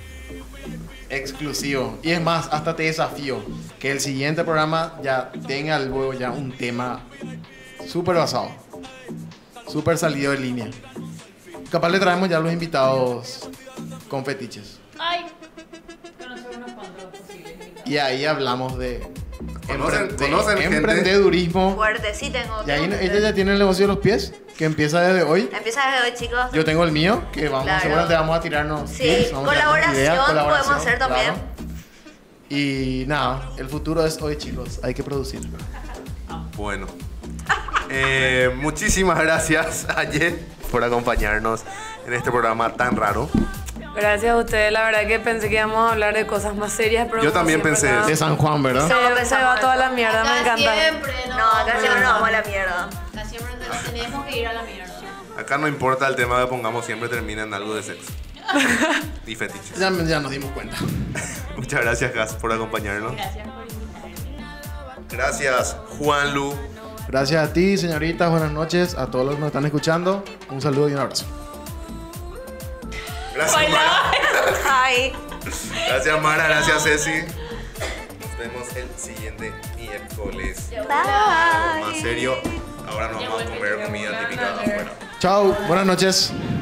Exclusivo. Y es más, hasta te desafío que el siguiente programa ya tenga luego ya un tema súper basado. Súper salido de línea. Capaz le traemos ya los invitados con fetiches. Ay, conozco unos cuantos posibles invitados. Y ahí hablamos de, Conocen- empre- de conocen gente. emprendedurismo. Fuerte, sí tengo. Y ahí tengo ella ya tiene el negocio de los pies, que empieza desde hoy. Empieza desde hoy, chicos. Yo tengo el mío, que vamos, Claro. seguramente vamos a tirarnos. Sí, tips, vamos a tirarnos colaboración ideas, podemos hacer también. Y nada, el futuro es hoy, chicos. Hay que producir. Bueno. Eh, muchísimas gracias, Aye, por acompañarnos en este programa tan raro. Gracias a ustedes, la verdad que pensé que íbamos a hablar de cosas más serias, pero Yo como también siempre, pensé no. eso. De San Juan, ¿verdad? Se, se va toda la mierda, me Acá encanta. siempre, no. No, acá siempre nos vamos a la mierda. Acá siempre te- tenemos que ir a la mierda. Acá no importa el tema que pongamos, siempre termina en algo de sexo. y fetiches. Ya, ya nos dimos cuenta. Muchas gracias, Gas, por acompañarnos. Gracias por invitarme. Gracias, Juanlu. Gracias a ti, señoritas. Buenas noches. A todos los que nos están escuchando. Un saludo y un abrazo. Gracias, Mara. Hi. Gracias, Mara. Gracias, Ceci. Nos vemos el siguiente miércoles. Bye. Más serio. Ahora nos vamos a comer comida típica de afuera. Chao. Buenas noches.